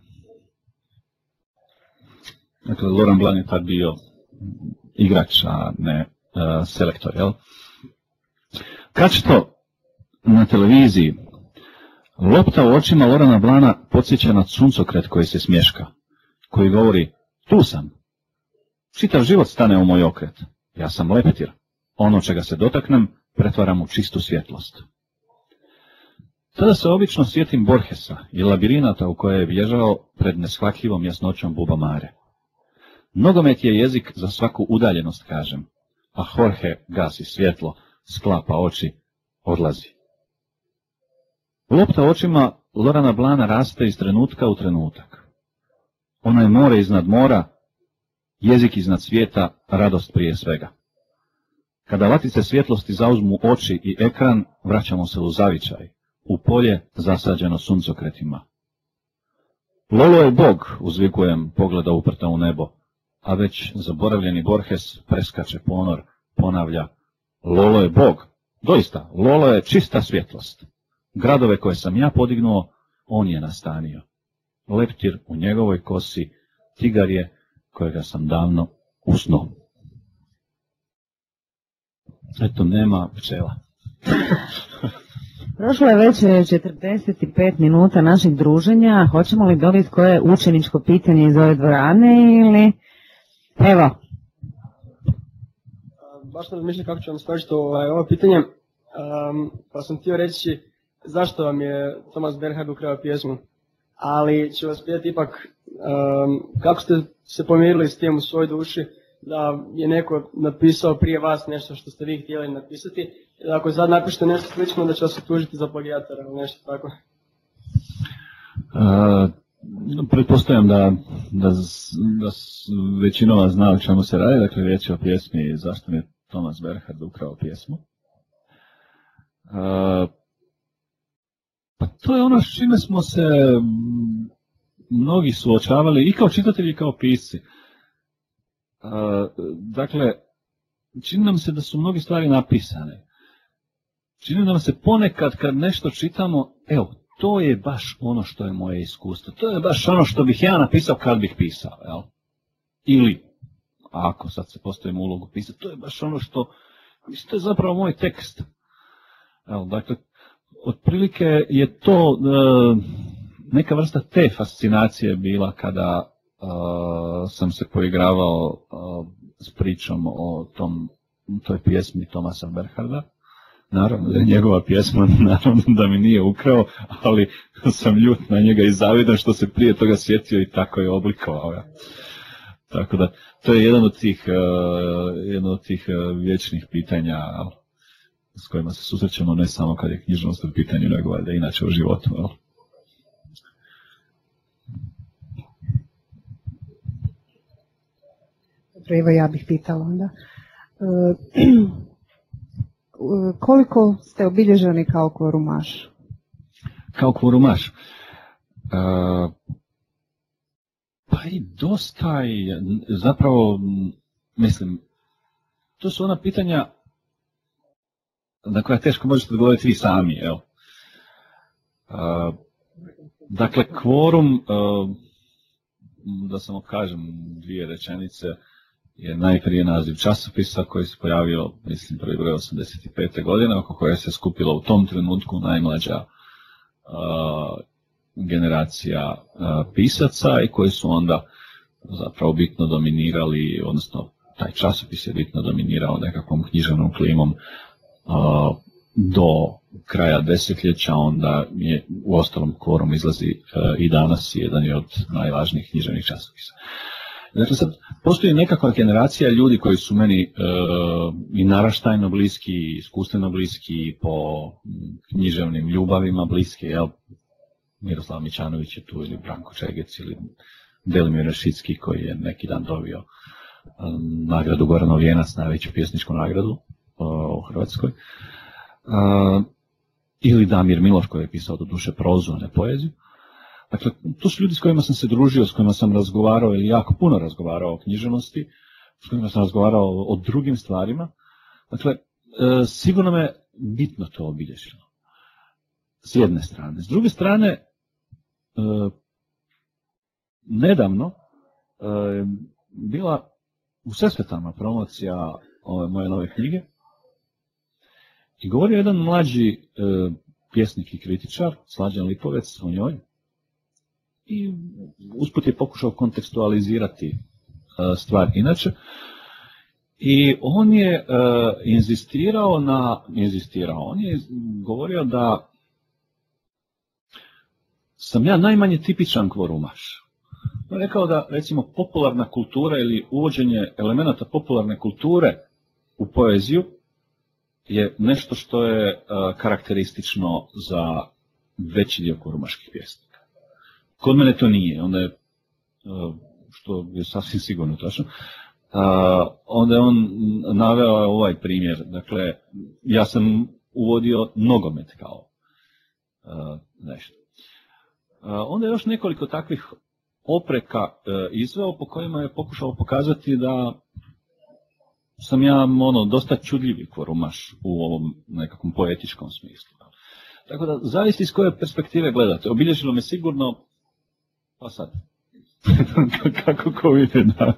[SPEAKER 2] Dakle, Loran Blan je tad bio igrač, a ne uh, selektor, jel? Kad će to na televiziji, lopta u očima Lorana Blana podsjeća na suncokret koji se smješka, koji govori, tu sam. Čitav život stane u moj okret. Ja sam leptir. Ono čega se dotaknem, pretvaram u čistu svjetlost. Tada se obično sjetim Borgesa i labirinata u koje je bježao pred neshvatljivom jasnoćom Buba Mare. Nogomet je jezik za svaku udaljenost, kažem, a Jorge gasi svjetlo, sklapa oči, odlazi. Lopta očima Lorana Blana raste iz trenutka u trenutak. Ona je more iznad mora, jezik iznad svijeta, radost prije svega. Kada latice svjetlosti zauzmu oči i ekran, vraćamo se u zavičaj, u polje zasađeno suncokretima. Lolo je Bog, uzvikujem, pogleda uprta u nebo, a već zaboravljeni Borges preskače ponor, ponavlja, Lolo je Bog. Doista, Lolo je čista svjetlost. Gradove koje sam ja podignuo, on je nastanio. Leptir u njegovoj kosi, tigar je kojega sam davno usnuo. Eto, nema pčela.
[SPEAKER 3] Prošlo je već četrdeset pet minuta našeg druženja. Hoćemo li dobiti koje učeničko pitanje iz ove dvorane ili... Evo.
[SPEAKER 5] Baš sam razmišljao kako ću vam skočiti ovaj, ovo pitanje, um, pa sam htio reći zašto vam je Thomas Bernhard ukrao pjesmu, ali ću vas pitati ipak um, kako ste se pomirili s tim u svojoj duši da je neko napisao prije vas nešto što ste vi htjeli napisati, i ako sad napišete nešto slično da će vas tužiti za plagijatora ili nešto tako.
[SPEAKER 2] Uh, pretpostavljam da, da, da većina vas zna o čemu se radi, dakle riječ je o pjesmi Zašto mi je Thomas Bernhard ukrao pjesmu. Uh, pa to je ono s čime smo se mnogi suočavali i kao čitatelji i kao pisci. Uh, dakle, čini nam se da su mnogi stvari napisane. Čini nam se ponekad kad nešto čitamo, evo, to je baš ono što je moje iskustvo. To je baš ono što bih ja napisao kad bih pisao, jel? Ili, ako sad se postavim u ulogu pisati, to je baš ono što, mislim, to je zapravo moj tekst. Evo, dakle, otprilike je to e, neka vrsta te fascinacije bila kada e, sam se poigravao e, s pričom o tom, toj pjesmi Thomasa Bernharda. Naravno da je njegova pjesma, naravno da mi nije ukrao, ali sam ljut na njega i zavidan što se prije toga sjetio i tako je oblikovao. Ja. Tako da, to je jedan od tih, uh, jedan od tih uh, vječnih pitanja s kojima se susrećemo ne samo kad je knjižnost u pitanju, nego valjda inače u životu. Jel?
[SPEAKER 6] Dobro, evo ja bih pitala onda. Uh, Koliko ste obilježeni kao kvorumaš?
[SPEAKER 2] Kao kvorumaš? E, pa i dosta i zapravo, mislim, to su ona pitanja na koja teško možete odgovoriti vi sami. Evo. E, dakle, kvorum, e, da samo kažem dvije rečenice, je najprije naziv časopisa koji se pojavio, mislim, prvi broj osamdeset pete godine, oko koje se skupila u tom trenutku najmlađa uh, generacija uh, pisaca i koji su onda zapravo bitno dominirali, odnosno taj časopis je bitno dominirao nekakvom književnom klimom a, do kraja desetljeća, onda je u ostalom Kvorum izlazi a, i danas jedan je od najvažnijih književnih časopisa. Dakle, sad postoji nekakva generacija ljudi koji su meni e, i naraštajno bliski, i iskustveno bliski, po književnim ljubavima bliski, jel? Miroslav Mićanović je tu, ili Branko Čegec, ili Delimir Rešicki koji je neki dan dobio e, nagradu Goranov vijenac, najveću pjesničku nagradu e, u Hrvatskoj. E, ili Damir Miloš koji je pisao do duše prozu, a ne poeziju. Dakle, to su ljudi s kojima sam se družio, s kojima sam razgovarao ili jako puno razgovarao o književnosti, s kojima sam razgovarao o drugim stvarima. Dakle, e, sigurno me bitno to obilježilo. S jedne strane. S druge strane, e, nedavno e, bila u Sesvetama promocija ove moje nove knjige i govorio jedan mlađi e, pjesnik i kritičar, Slađan Lipovec, o njoj. I usput je pokušao kontekstualizirati uh, stvar inače. I on je uh, inzistirao na, inzistirao, on je govorio da sam ja najmanje tipičan kvorumaš. On je rekao da, recimo, popularna kultura ili uvođenje elemenata popularne kulture u poeziju je nešto što je uh, karakteristično za veći dio kvorumaških pjesnika. Kod mene to nije, onda je, što je sasvim sigurno točno, onda je on naveo ovaj primjer. Dakle, ja sam uvodio nogomet kao nešto. Onda je još nekoliko takvih opreka izveo po kojima je pokušao pokazati da sam ja ono, dosta čudljivi kvorumaš u ovom nekakvom poetičkom smislu. Tako da, zavisi iz koje perspektive gledate. Obilježilo me sigurno. Pa sad, kako ko vidi, da.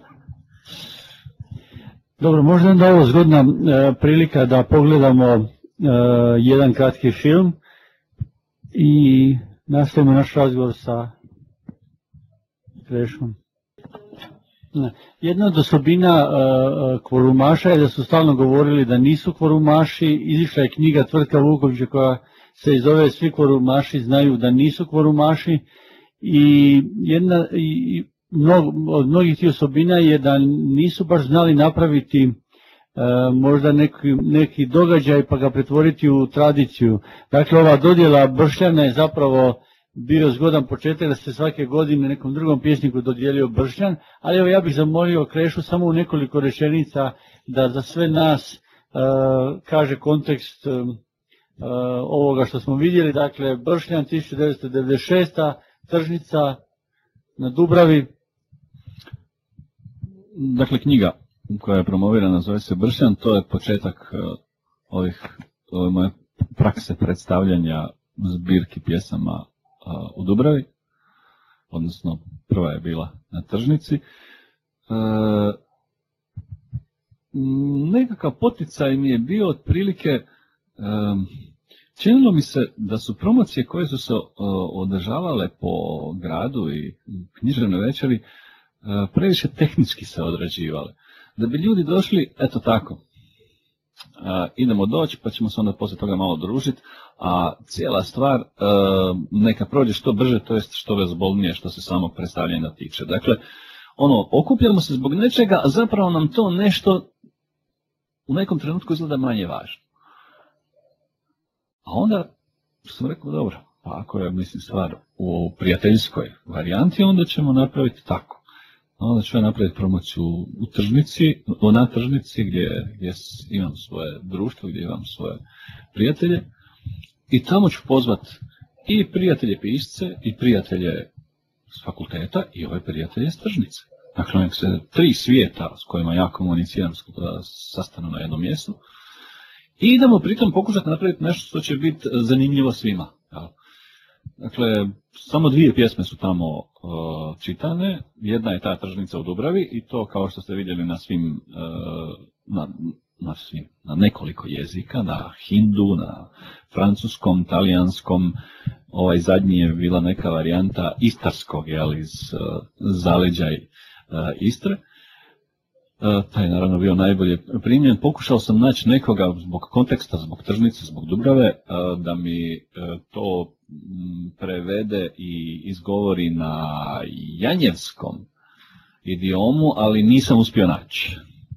[SPEAKER 1] Dobro, možda je da ovo zgodna e, prilika da pogledamo e, jedan kratki film i nastavimo naš razgovor sa Krešom. Jedna od osobina e, kvorumaša je da su stalno govorili da nisu kvorumaši. Izišla je knjiga Tvrtka Vukovića koja se zove Svi kvorumaši znaju da nisu kvorumaši. I jedna i mnog, od mnogih tih osobina je da nisu baš znali napraviti e, možda neki, neki događaj pa ga pretvoriti u tradiciju. Dakle, ova dodjela Bršljana je zapravo bio zgodan početak da se svake godine nekom drugom pjesniku dodijelio Bršljan, ali evo ja bih zamolio Krešu samo u nekoliko rečenica da za sve nas e, kaže kontekst e, ovoga što smo vidjeli. Dakle, Bršljan tisuću devetsto devedeset šesta. Tržnica na Dubravi.
[SPEAKER 2] Dakle, knjiga koja je promovirana zove se Bršljan, to je početak uh, ovih, ove moje prakse predstavljanja zbirki pjesama uh, u Dubravi, odnosno prva je bila na Tržnici. Uh, nekakav poticaj mi je bio otprilike um, činilo mi se da su promocije koje su se održavale po gradu i književnoj večeri previše tehnički se odrađivale. Da bi ljudi došli, eto tako, idemo doći pa ćemo se onda poslije toga malo družiti, a cijela stvar neka prođe što brže, to jest što bezbolnije što se samog predstavljanja tiče. Dakle, ono, okupljamo se zbog nečega, a zapravo nam to nešto u nekom trenutku izgleda manje važno. A onda sam rekao, dobro, pa ako je, mislim, stvar u prijateljskoj varijanti, onda ćemo napraviti tako. Onda ću ja napraviti promociju u tržnici, na tržnici gdje, gdje imam svoje društvo, gdje imam svoje prijatelje. I tamo ću pozvati i prijatelje pisce, i prijatelje s fakulteta, i ove prijatelje s tržnice. Dakle, nek se tri svijeta s kojima ja komuniciram sastanu na jednom mjestu. I idemo pritom pokušati napraviti nešto što će biti zanimljivo svima. Dakle, samo dvije pjesme su tamo uh, čitane. Jedna je ta Tržnica u Dubravi i to, kao što ste vidjeli, na svim, uh, na, na svim, na nekoliko jezika, na hindu, na francuskom, talijanskom. Ovaj zadnji je bila neka varijanta istarskog, jel, iz uh, zaleđa uh, Istre. Taj je naravno bio najbolje primljen. Pokušao sam naći nekoga zbog konteksta, zbog tržnice, zbog Dubrave, da mi to prevede i izgovori na janjevskom idiomu, ali nisam uspio naći.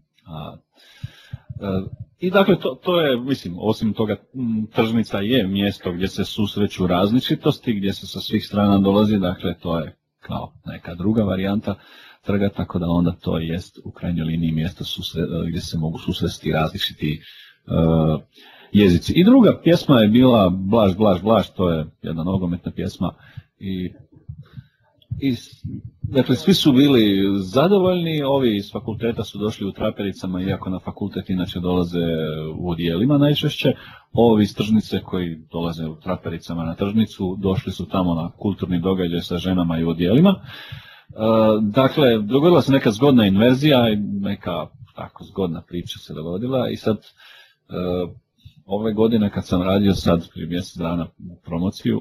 [SPEAKER 2] I dakle, to, to je, mislim, osim toga, tržnica je mjesto gdje se susreću različitosti, gdje se sa svih strana dolazi, dakle, to je kao neka druga varijanta trga, tako da onda to jest u krajnjoj liniji mjesto susre, gdje se mogu susresti različiti uh, jezici. I druga pjesma je bila Blaž, Blaž, Blaž, to je jedna nogometna pjesma i, i dakle, svi su bili zadovoljni, ovi iz fakulteta su došli u trapericama, iako na fakultet inače dolaze u odijelima najčešće, ovi iz tržnice koji dolaze u trapericama na tržnicu, došli su tamo na kulturni događaj sa ženama i u odijelima. Dakle, dogodila se neka zgodna inverzija i neka tako zgodna priča se dogodila i sad ove godine kad sam radio sad prije mjesec dana promociju,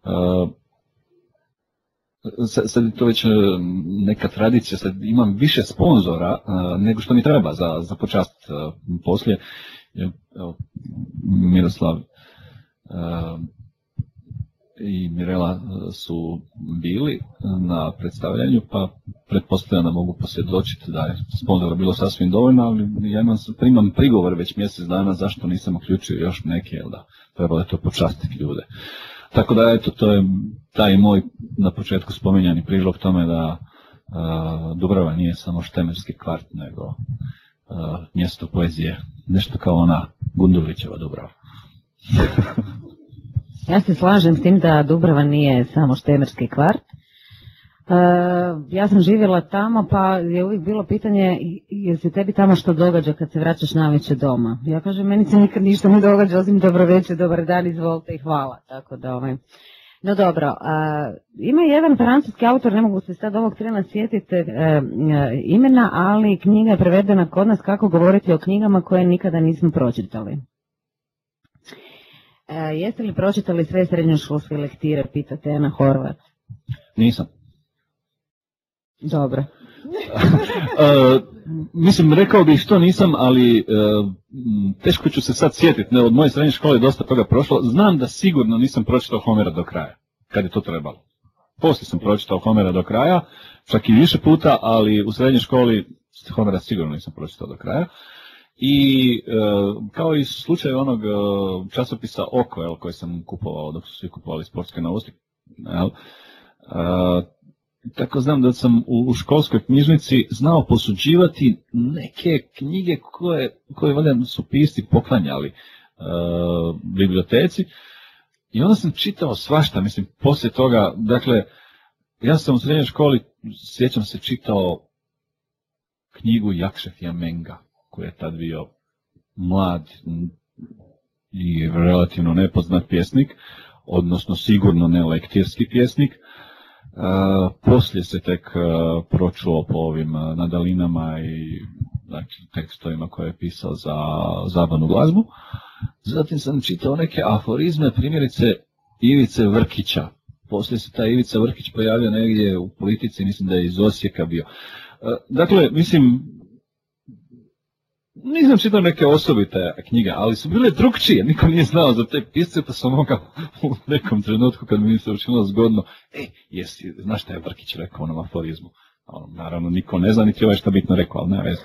[SPEAKER 2] sad je to već neka tradicija, sad imam više sponzora nego što mi treba za, za počast poslije. Evo, Miroslav i Mirela su bili na predstavljanju, pa pretpostavljam da mogu posvjedočiti da je sponzora bilo sasvim dovoljno, ali ja imam, primam prigovor već mjesec dana zašto nisam uključio još neke, jel da trebalo je to počastiti ljude. Tako da, eto, to je taj moj na početku spominjani prilog tome da uh, Dubrava nije samo štemerski kvart, nego uh, mjesto poezije, nešto kao ona Gundulićeva Dubrava.
[SPEAKER 3] Ja se slažem s tim da Dubrava nije samo štemerski kvart. Uh, ja sam živjela tamo, pa je uvijek bilo pitanje je se tebi tamo što događa kad se vraćaš navečer doma. Ja kažem, meni se nikad ništa ne događa osim dobro večer, dobar dan, izvolite i hvala. Tako da, ovaj. No dobro, uh, ima jedan francuski autor, ne mogu se sad ovog trena sjetiti uh, imena, ali knjiga je prevedena kod nas Kako govoriti o knjigama koje nikada nismo pročitali. Uh, jeste li pročitali sve srednjoškolske lektire, pita Tena Horvat?
[SPEAKER 2] Nisam.
[SPEAKER 3] Dobro.
[SPEAKER 2] uh, mislim, rekao bih što nisam, ali uh, teško ću se sad sjetiti. Ne, od moje srednje škole dosta toga prošlo. Znam da sigurno nisam pročitao Homera do kraja, kad je to trebalo. Poslije sam pročitao Homera do kraja, čak i više puta, ali u srednjoj školi Homera sigurno nisam pročitao do kraja. I uh, kao i slučaj onog uh, časopisa Oko, jel, koji sam kupovao dok su svi kupovali sportske novosti, jel, uh, tako znam da sam u školskoj knjižnici znao posuđivati neke knjige koje, koje valjda su pisci poklanjali uh, biblioteci i onda sam čitao svašta, mislim, poslije toga, dakle, ja sam u srednjoj školi, sjećam se, čitao knjigu Jakšefija Menga, koji je tad bio mlad i relativno nepoznat pjesnik, odnosno sigurno ne lektirski pjesnik. Uh, poslije se tek uh, pročuo po ovim uh, nadalinama i dakle, tekstovima koje je pisao za zabavnu glazbu. Zatim sam čitao neke aforizme, primjerice Ivice Vrkića. Poslije se taj Ivica Vrkić pojavio negdje u politici, mislim da je iz Osijeka bio. Uh, dakle, mislim, nisam čitao neke osobite knjige, ali su bile drugčije, niko nije znao za te pisce, pa sam mogao u nekom trenutku kad mi se učinilo zgodno, e, jesi, znaš šta je Vrkić rekao onom aforizmu? Ono, naravno, niko ne zna, niti ovaj šta bitno rekao, ali ne veze.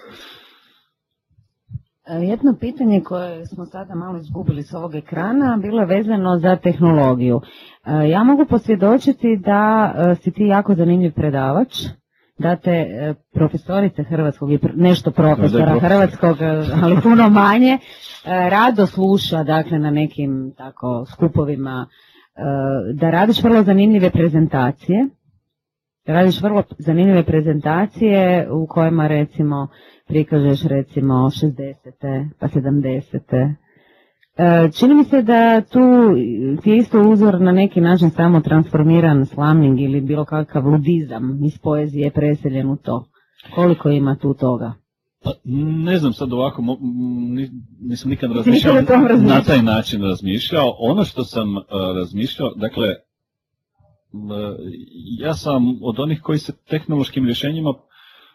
[SPEAKER 3] Jedno pitanje koje smo sada malo izgubili s ovog ekrana bilo je vezano za tehnologiju. Ja mogu posvjedočiti da si ti jako zanimljiv predavač, da te profesorice hrvatskog i nešto profesora hrvatskog, ali puno manje, rado sluša, dakle, na nekim tako skupovima, da radiš vrlo zanimljive prezentacije, da radiš vrlo zanimljive prezentacije u kojima recimo prikažeš recimo šezdesete pa sedamdesete. Čini mi se da tu ti je isto uzor na neki način samo transformiran slaming ili bilo kakav ludizam iz poezije preseljen u to. Koliko ima tu toga?
[SPEAKER 2] Pa, ne znam sad ovako, nisam nikad razmišljao na taj način razmišljao. Ono što sam uh, razmišljao, dakle, uh, ja sam od onih koji se tehnološkim rješenjima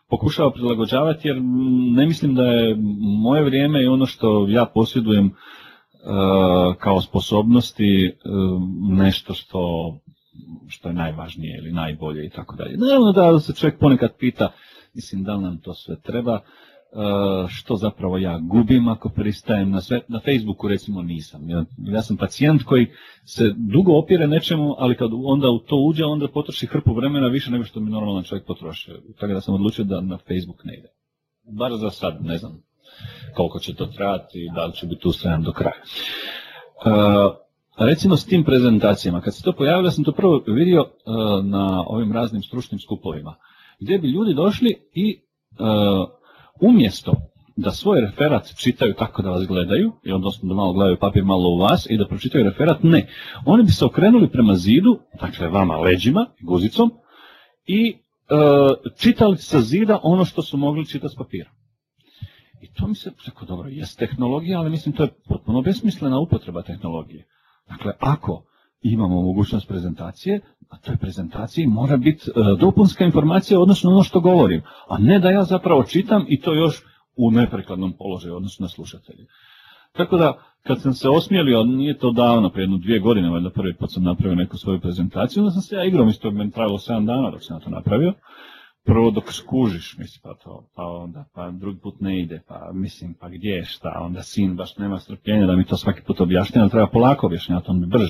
[SPEAKER 2] pokušava prilagođavati jer ne mislim da je moje vrijeme i ono što ja posjedujem uh, kao sposobnosti uh, nešto što, što je najvažnije ili najbolje i tako dalje. Naravno da se čovjek ponekad pita, mislim da li nam to sve treba, Uh, što zapravo ja gubim ako pristajem na sve. Na Facebooku recimo nisam. Ja, ja sam pacijent koji se dugo opire nečemu, ali kad onda u to uđe, onda potroši hrpu vremena više nego što mi normalan čovjek potroši. Tako da sam odlučio da na Facebook ne ide. Bar za sad, ne znam koliko će to trajati i da li će biti ustrajan do kraja. Uh, recimo s tim prezentacijama, kad se to pojavilo, sam to prvo vidio uh, na ovim raznim stručnim skupovima, gdje bi ljudi došli i uh, umjesto da svoj referat čitaju tako da vas gledaju, i odnosno da malo gledaju papir malo u vas i da pročitaju referat, ne. Oni bi se okrenuli prema zidu, dakle vama leđima, guzicom, i e, čitali sa zida ono što su mogli čitati s papira. I to mi se tako dobro, jest tehnologija, ali mislim to je potpuno besmislena upotreba tehnologije. Dakle, ako imamo mogućnost prezentacije, a toj prezentaciji mora biti e, dopunska informacija odnosno ono što govorim, a ne da ja zapravo čitam i to još u neprikladnom položaju odnosno na slušatelji. Tako da, kad sam se osmijelio, nije to davno, prije jednu dvije godine, valjda prvi put sam napravio neku svoju prezentaciju, onda sam se ja igrao, mislim, to meni trajalo sedam dana dok sam to napravio. Prvo dok skužiš, mislim, pa to, pa onda, pa drugi put ne ide, pa mislim, pa gdje je šta, onda sin baš nema strpljenja da mi to svaki put objašnja, ali treba polako objašnjati, on mi brže.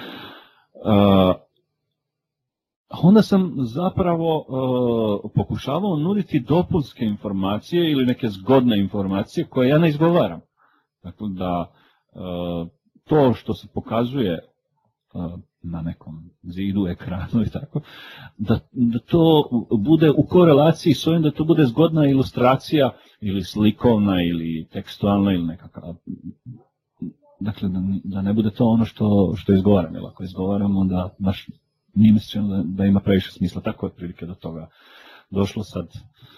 [SPEAKER 2] Uh, onda sam zapravo uh, pokušavao nuditi dopunske informacije ili neke zgodne informacije koje ja ne izgovaram. Dakle, da uh, to što se pokazuje uh, na nekom zidu, ekranu i tako, da, da to bude u korelaciji s ovim, da to bude zgodna ilustracija ili slikovna ili tekstualna ili nekakva. Dakle, da, da ne bude to ono što, što izgovaram, jer ako izgovaram, onda baš nije misleno da, da ima previše smisla. Tako je prilike do toga došlo sad,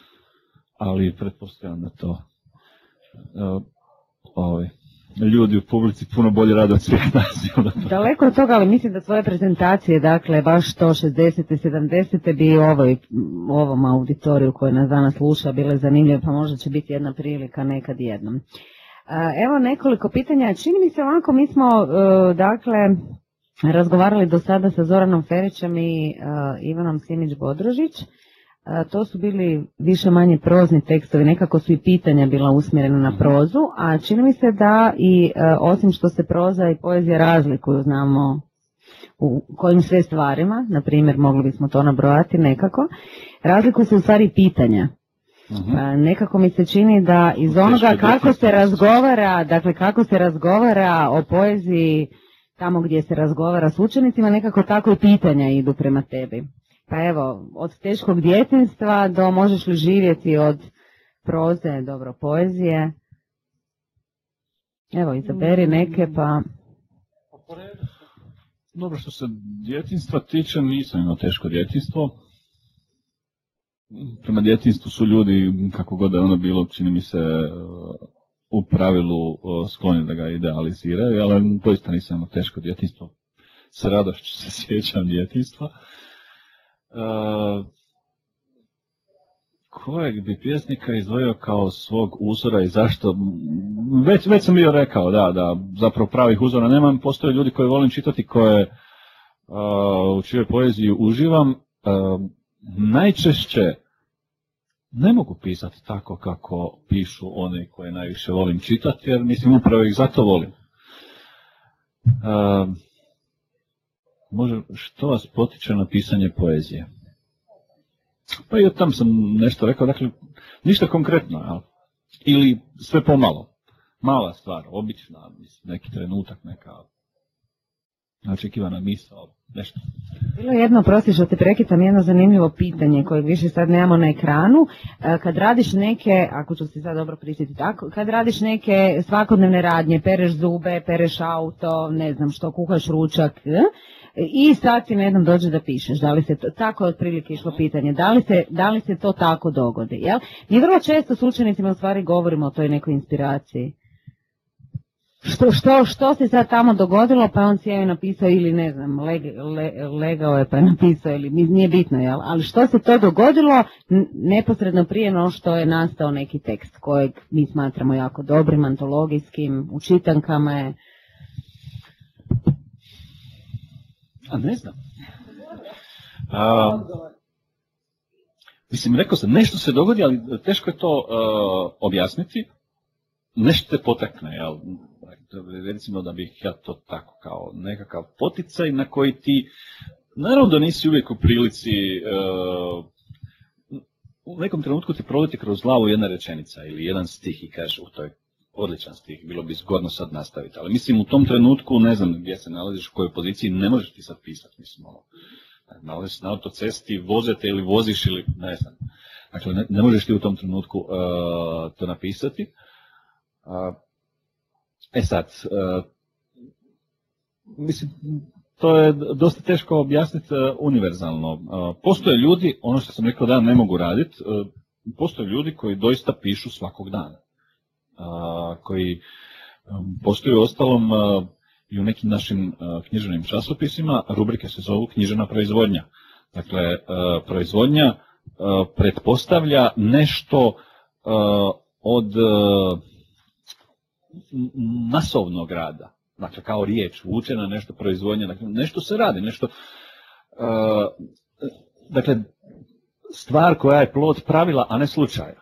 [SPEAKER 2] ali pretpostavljam da to uh, ovaj, ljudi u publici puno bolje rade od svih nas.
[SPEAKER 3] Daleko od toga, ali mislim da svoje prezentacije, dakle, baš to šezdesete, sedamdesete bi u ovoj, ovom auditoriju koji nas danas sluša bile zanimljive, pa možda će biti jedna prilika nekad jednom. Evo nekoliko pitanja. Čini mi se ovako, mi smo, dakle, razgovarali do sada sa Zoranom Ferićem i Ivanom Simić-Bodrožić. To su bili više manje prozni tekstovi, nekako su i pitanja bila usmjerena na prozu, a čini mi se da i osim što se proza i poezija razlikuju, znamo u kojim sve stvarima, na primjer mogli bismo to nabrojati nekako, razlikuju se u stvari pitanja. Uh-huh. Nekako mi se čini da iz onoga kako se razgovara, dakle kako se razgovara o poeziji tamo gdje se razgovara s učenicima, nekako tako i pitanja idu prema tebi. Pa evo, od teškog djetinjstva do možeš li živjeti od proze, dobro, poezije. Evo, izaberi neke pa...
[SPEAKER 2] Dobro, što se djetinjstva tiče, nisam imao teško djetinjstvo. Prema djetinjstvu su ljudi, kako god da je ono bilo, čini mi se u pravilu skloni da ga idealiziraju, ali doista nisam imao teško djetinjstvo. S radošću se sjećam djetinjstva. Uh, kojeg bi pjesnika izdvojio kao svog uzora i zašto? Već, već sam bio rekao, da, da zapravo pravih uzora nemam. Postoje ljudi koji volim čitati, koje uh, u čijoj poeziji uživam. Uh, najčešće ne mogu pisati tako kako pišu oni koje najviše volim čitati, jer mislim upravo ih zato volim. Uh, Može, što vas potiče na pisanje poezije? Pa i od tam sam nešto rekao, dakle, ništa konkretno, ali, ili sve pomalo. Mala stvar, obična, mislim, neki trenutak, neka neočekivana misao, nešto.
[SPEAKER 3] Bilo je jedno, prosti što te prekitam, jedno zanimljivo pitanje koje više sad nemamo na ekranu. Kad radiš neke, ako ću se sad dobro prisjetiti tako, kad radiš neke svakodnevne radnje, pereš zube, pereš auto, ne znam što, kuhaš ručak, i sad ti jednom dođe da pišeš, da li se to, tako je otprilike išlo pitanje, da li se, da li se to tako dogodi, jel? Mi vrlo često s učenicima u stvari govorimo o toj nekoj inspiraciji. Što, što, što se sad tamo dogodilo, pa on sjeo i napisao ili ne znam, leg, le, legao je pa je napisao ili nije bitno, jel? Ali što se to dogodilo neposredno prije no što je nastao neki tekst kojeg mi smatramo jako dobrim, antologijskim, u čitankama je.
[SPEAKER 2] A ne znam. A, mislim, rekao sam, nešto se dogodi, ali teško je to uh, objasniti. Nešto te potakne, jel? Recimo da bih ja to tako kao nekakav poticaj na koji ti, naravno da nisi uvijek u prilici, uh, u nekom trenutku ti proleti kroz glavu jedna rečenica ili jedan stih i kažeš, u to je odličan stih, bilo bi zgodno sad nastaviti, ali mislim u tom trenutku, ne znam gdje se nalaziš, u kojoj poziciji, ne možeš ti sad pisati, mislim, ono, nalaziš se na autocesti, vozete ili voziš ili ne znam, dakle ne, ne možeš ti u tom trenutku uh, to napisati. Uh, e sad, uh, mislim, to je dosta teško objasniti uh, univerzalno. Uh, postoje ljudi, ono što sam rekao da ne mogu raditi, uh, postoje ljudi koji doista pišu svakog dana. Uh, koji um, postoji u ostalom uh, i u nekim našim uh, književnim časopisima, rubrike se zovu književna proizvodnja. Dakle, uh, proizvodnja uh, pretpostavlja nešto uh, od uh, masovnog rada, dakle kao riječ, vuče na nešto proizvodnja, dakle nešto se radi, nešto, uh, dakle stvar koja je plod pravila, a ne slučaja.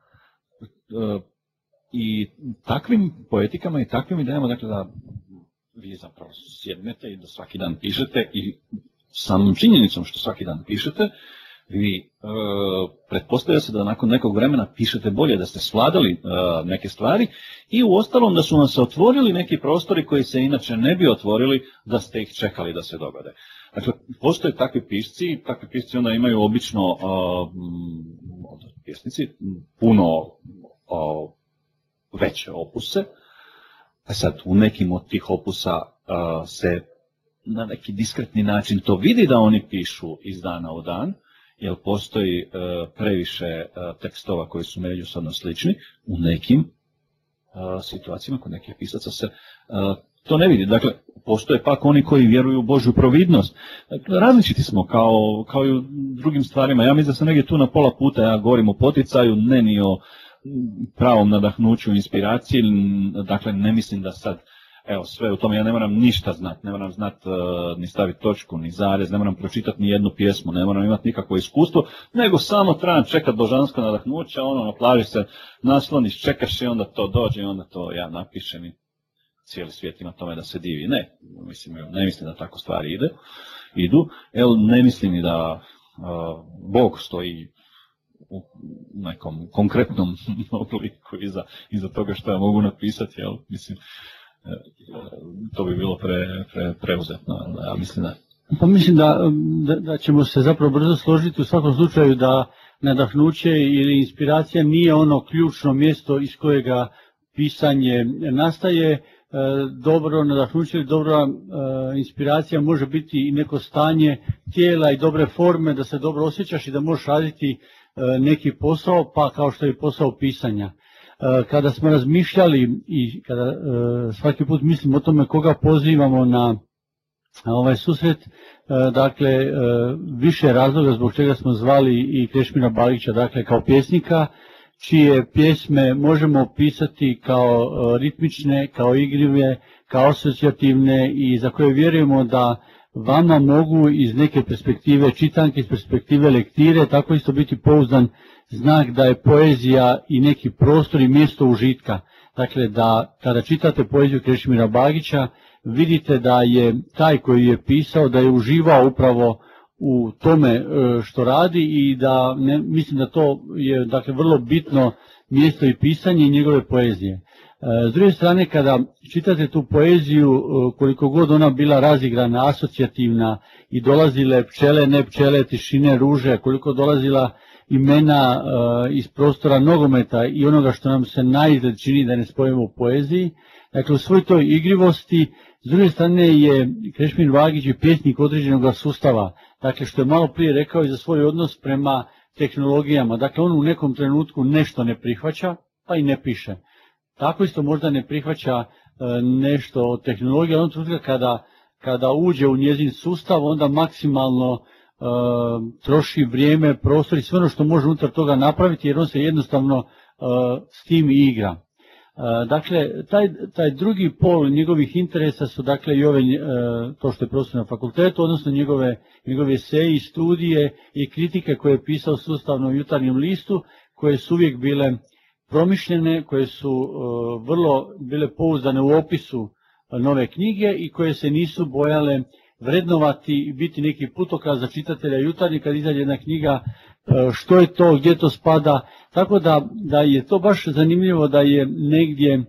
[SPEAKER 2] Uh, I takvim poetikama i takvim idejama, dakle da vi zapravo sjednete i da svaki dan pišete i samom činjenicom što svaki dan pišete, vi e, pretpostavlja se da nakon nekog vremena pišete bolje, da ste svladali e, neke stvari i u ostalom da su vam se otvorili neki prostori koji se inače ne bi otvorili da ste ih čekali da se dogode. Dakle, postoje takvi pisci, takvi pisci onda imaju obično e, pjesnici puno e, veće opuse, a sad u nekim od tih opusa uh, se na neki diskretni način to vidi da oni pišu iz dana u dan, jer postoji uh, previše uh, tekstova koji su međusobno slični, u nekim uh, situacijama kod nekih pisaca se uh, to ne vidi. Dakle, postoje pak oni koji vjeruju u Božju providnost. Dakle, različiti smo kao, kao i u drugim stvarima. Ja mislim da sam negdje tu na pola puta, ja govorim o poticaju, ne ni o pravom nadahnuću, inspiraciji, dakle ne mislim da sad, evo sve u tome, ja ne moram ništa znati, ne moram znati uh, ni staviti točku, ni zarez, ne moram pročitati ni jednu pjesmu, ne moram imati nikakvo iskustvo, nego samo trebam čekati božansko nadahnuće, ono na plaži se nasloniš, čekaš i onda to dođe i onda to ja napišem i cijeli svijet ima tome da se divi. Ne, mislim, ne mislim da tako stvari ide, idu, evo ne mislim ni da uh, Bog stoji u nekom konkretnom obliku iza, iza toga što ja mogu napisati, jel? Mislim, to bi bilo pre, pre, preuzetno, ja mislim da.
[SPEAKER 1] Pa mislim da, da, da ćemo se zapravo brzo složiti u svakom slučaju da nadahnuće ili inspiracija nije ono ključno mjesto iz kojega pisanje nastaje. Dobro nadahnuće ili dobra inspiracija može biti i neko stanje tijela i dobre forme, da se dobro osjećaš i da možeš raditi neki posao, pa kao što je posao pisanja. Kada smo razmišljali i kada svaki put mislim o tome koga pozivamo na ovaj susret, dakle više razloga zbog čega smo zvali i Krešimira Bagića, dakle kao pjesnika, čije pjesme možemo opisati kao ritmične, kao igrive, kao asocijativne i za koje vjerujemo da vama mogu iz neke perspektive čitanke, iz perspektive lektire, tako isto biti pouzdan znak da je poezija i neki prostor i mjesto užitka. Dakle, da kada čitate poeziju Krešimira Bagića, vidite da je taj koji je pisao, da je uživao upravo u tome što radi i da ne, mislim da to je dakle vrlo bitno mjesto i pisanje i njegove poezije. S druge strane, kada čitate tu poeziju, koliko god ona bila razigrana, asocijativna i dolazile pčele, ne pčele, tišine, ruže, koliko dolazila imena iz prostora nogometa i onoga što nam se naizgled čini da ne spojimo u poeziji, dakle u svoj toj igrivosti, s druge strane je Krešimir Bagić i pjesnik određenog sustava, dakle što je malo prije rekao i za svoj odnos prema tehnologijama, dakle on u nekom trenutku nešto ne prihvaća, pa i ne piše. Tako isto možda ne prihvaća nešto o tehnologiji, ali on trenutka kada, kada uđe u njezin sustav, onda maksimalno Uh, troši vrijeme, prostor i sve ono što može unutar toga napraviti, jer on se jednostavno uh, s tim igra. Uh, dakle, taj, taj drugi pol njegovih interesa su dakle i ove, uh, to što je profesor na fakultetu, odnosno njegove, njegove eseji, studije i kritike koje je pisao sustavno u Jutarnjem listu, koje su uvijek bile promišljene, koje su uh, vrlo bile pouzdane u opisu nove knjige i koje se nisu bojale vrednovati i biti neki putokaz za čitatelja Jutarnjeg kad izađe jedna knjiga, što je to, gdje to spada, tako da, da je to baš zanimljivo da je negdje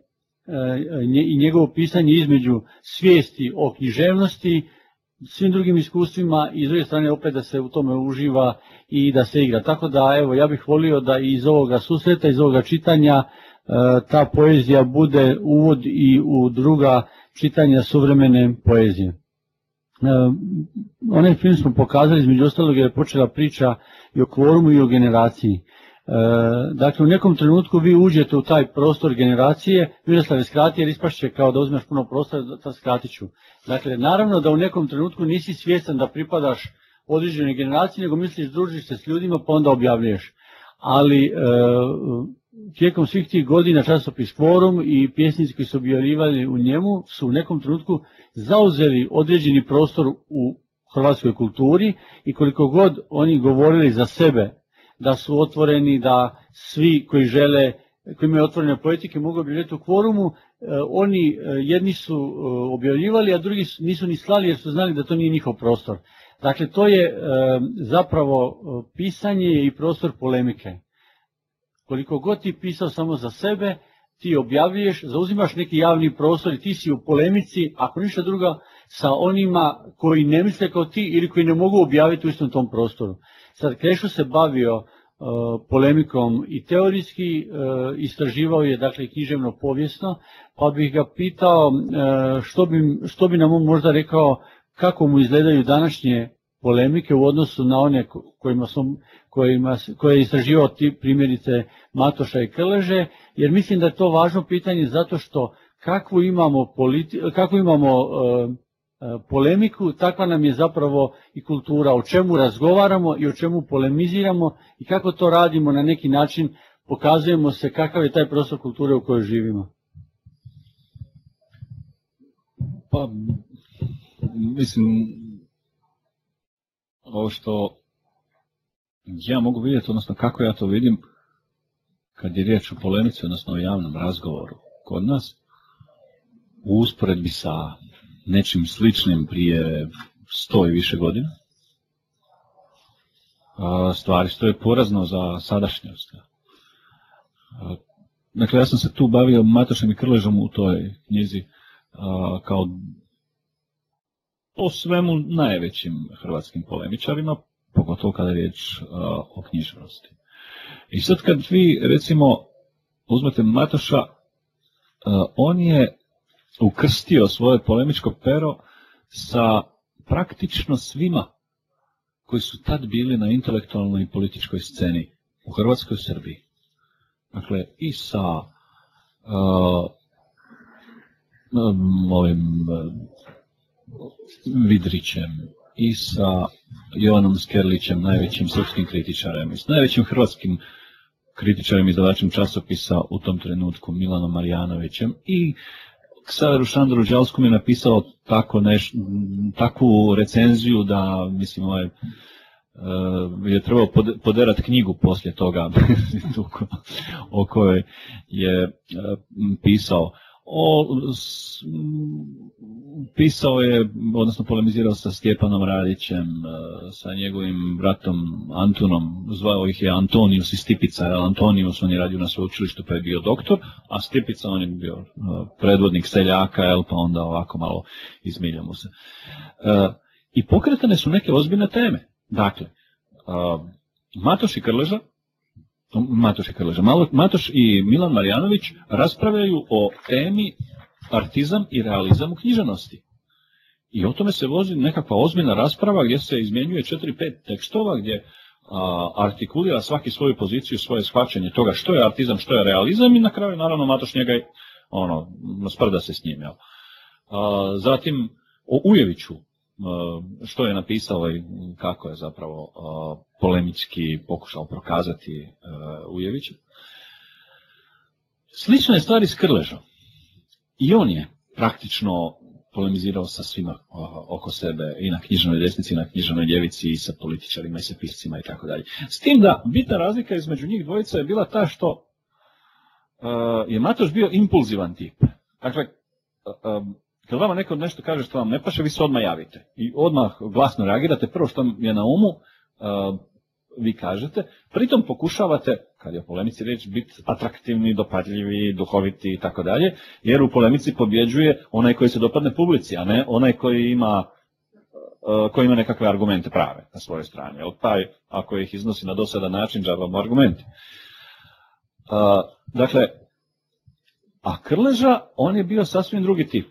[SPEAKER 1] i njegovo pisanje između svijesti o književnosti, svim drugim iskustvima i s druge strane opet da se u tome uživa i da se igra. Tako da evo ja bih volio da iz ovoga susreta, iz ovoga čitanja ta poezija bude uvod i u druga čitanja suvremene poezije. Uh, onaj film smo pokazali, između ostalog jer je počela priča i o kvorumu i o generaciji. Uh, dakle, u nekom trenutku vi uđete u taj prostor generacije, Miroslave skrati jer ispašće kao da uzmeš puno prostora, da skratit ću. Dakle, naravno da u nekom trenutku nisi svjestan da pripadaš određenoj generaciji, nego misliš družiš se s ljudima pa onda objavljuješ. Ali uh, tijekom svih tih godina časopis Kvorum i pjesnici koji su objavljivali u njemu su u nekom trenutku zauzeli određeni prostor u hrvatskoj kulturi i koliko god oni govorili za sebe da su otvoreni, da svi koji žele, koji imaju otvorene poetike mogu objavljati u Kvorumu, oni jedni su objavljivali, a drugi nisu ni slali jer su znali da to nije njihov prostor. Dakle, to je zapravo pisanje i prostor polemike. Koliko god ti pisao samo za sebe, ti objavljuješ, zauzimaš neki javni prostor i ti si u polemici, ako ništa druga, sa onima koji ne misle kao ti ili koji ne mogu objaviti u istom tom prostoru. Sad, Krešo se bavio uh, polemikom i teorijski, uh, istraživao je dakle književno povijesno, pa bih ga pitao uh, što, bi, što bi nam on možda rekao kako mu izgledaju današnje polemike u odnosu na one kojima sam, kojima, koje je istraživao ti primjerice Matoša i Krleže, jer mislim da je to važno pitanje zato što kakvu imamo, politi, kakvu imamo uh, polemiku, takva nam je zapravo i kultura, o čemu razgovaramo i o čemu polemiziramo i kako to radimo na neki način, pokazujemo se kakav je taj prostor kulture u kojoj živimo.
[SPEAKER 2] Pa, mislim, ovo što ja mogu vidjeti, odnosno kako ja to vidim, kad je riječ o polemici, odnosno o javnom razgovoru kod nas, u usporedbi sa nečim sličnim prije sto i više godina, stvari stoje porazno za sadašnjost. Dakle, ja sam se tu bavio Matošem i Krležom u toj knjizi kao o svemu najvećim hrvatskim polemičarima, pogotovo kada je riječ o književnosti. I sad kad vi, recimo, uzmete Matoša, on je ukrstio svoje polemičko pero sa praktično svima koji su tad bili na intelektualnoj i političkoj sceni u Hrvatskoj i Srbiji. Dakle, i sa uh, ovim uh, Vidrićem, i sa Jovanom Skerlićem, najvećim srpskim kritičarem, i s najvećim hrvatskim kritičarem, izdavačem časopisa u tom trenutku, Milanom Marjanovićem, i Ksaveru Šandoru Đalskom je napisao tako neš, takvu recenziju da, mislim, ovaj, uh, je trebao poderati knjigu poslije toga o kojoj je uh, pisao. O, s, pisao je, odnosno polemizirao sa Stjepanom Radićem, sa njegovim bratom Antunom, zvao ih je Antonius i Stipica, Antonius on je radio na sveučilištu pa je bio doktor, a Stipica on je bio predvodnik seljaka, jel, pa onda ovako malo izmilja mu se. E, I pokretane su neke ozbiljne teme. Dakle, a, Matoš i Krleža, Matoš i Krleža, Matoš i Milan Marjanović raspravljaju o temi artizam i realizam u književnosti. I o tome se vozi nekakva ozbiljna rasprava gdje se izmjenjuje četiri pet tekstova, gdje a, artikulira svaki svoju poziciju, svoje shvaćanje toga što je artizam, što je realizam i na kraju naravno Matoš njega ono, sprda se s njim. Jel? Zatim, o Ujeviću, što je napisao i kako je zapravo polemički pokušao prokazati Ujevića. Slična je stvar i s Krležom. I on je praktično polemizirao sa svima oko sebe, i na književnoj desnici, i na književnoj ljevici, i sa političarima, i sa piscima, i tako dalje. S tim da bitna razlika između njih dvojica je bila ta što uh, je Matoš bio impulzivan tip. Dakle, uh, kad vama neko nešto kaže što vam ne paše, vi se odmah javite. I odmah glasno reagirate, prvo što je na umu, uh, vi kažete, pritom pokušavate, kad je o polemici riječ, biti atraktivni, dopadljivi, duhoviti i tako dalje, jer u polemici pobjeđuje onaj koji se dopadne publici, a ne onaj koji ima, koji ima nekakve argumente prave na svojoj strani. Jer taj, ako ih iznosi na dosadan način, džaba mu argumenti. Dakle, a Krleža, on je bio sasvim drugi tip.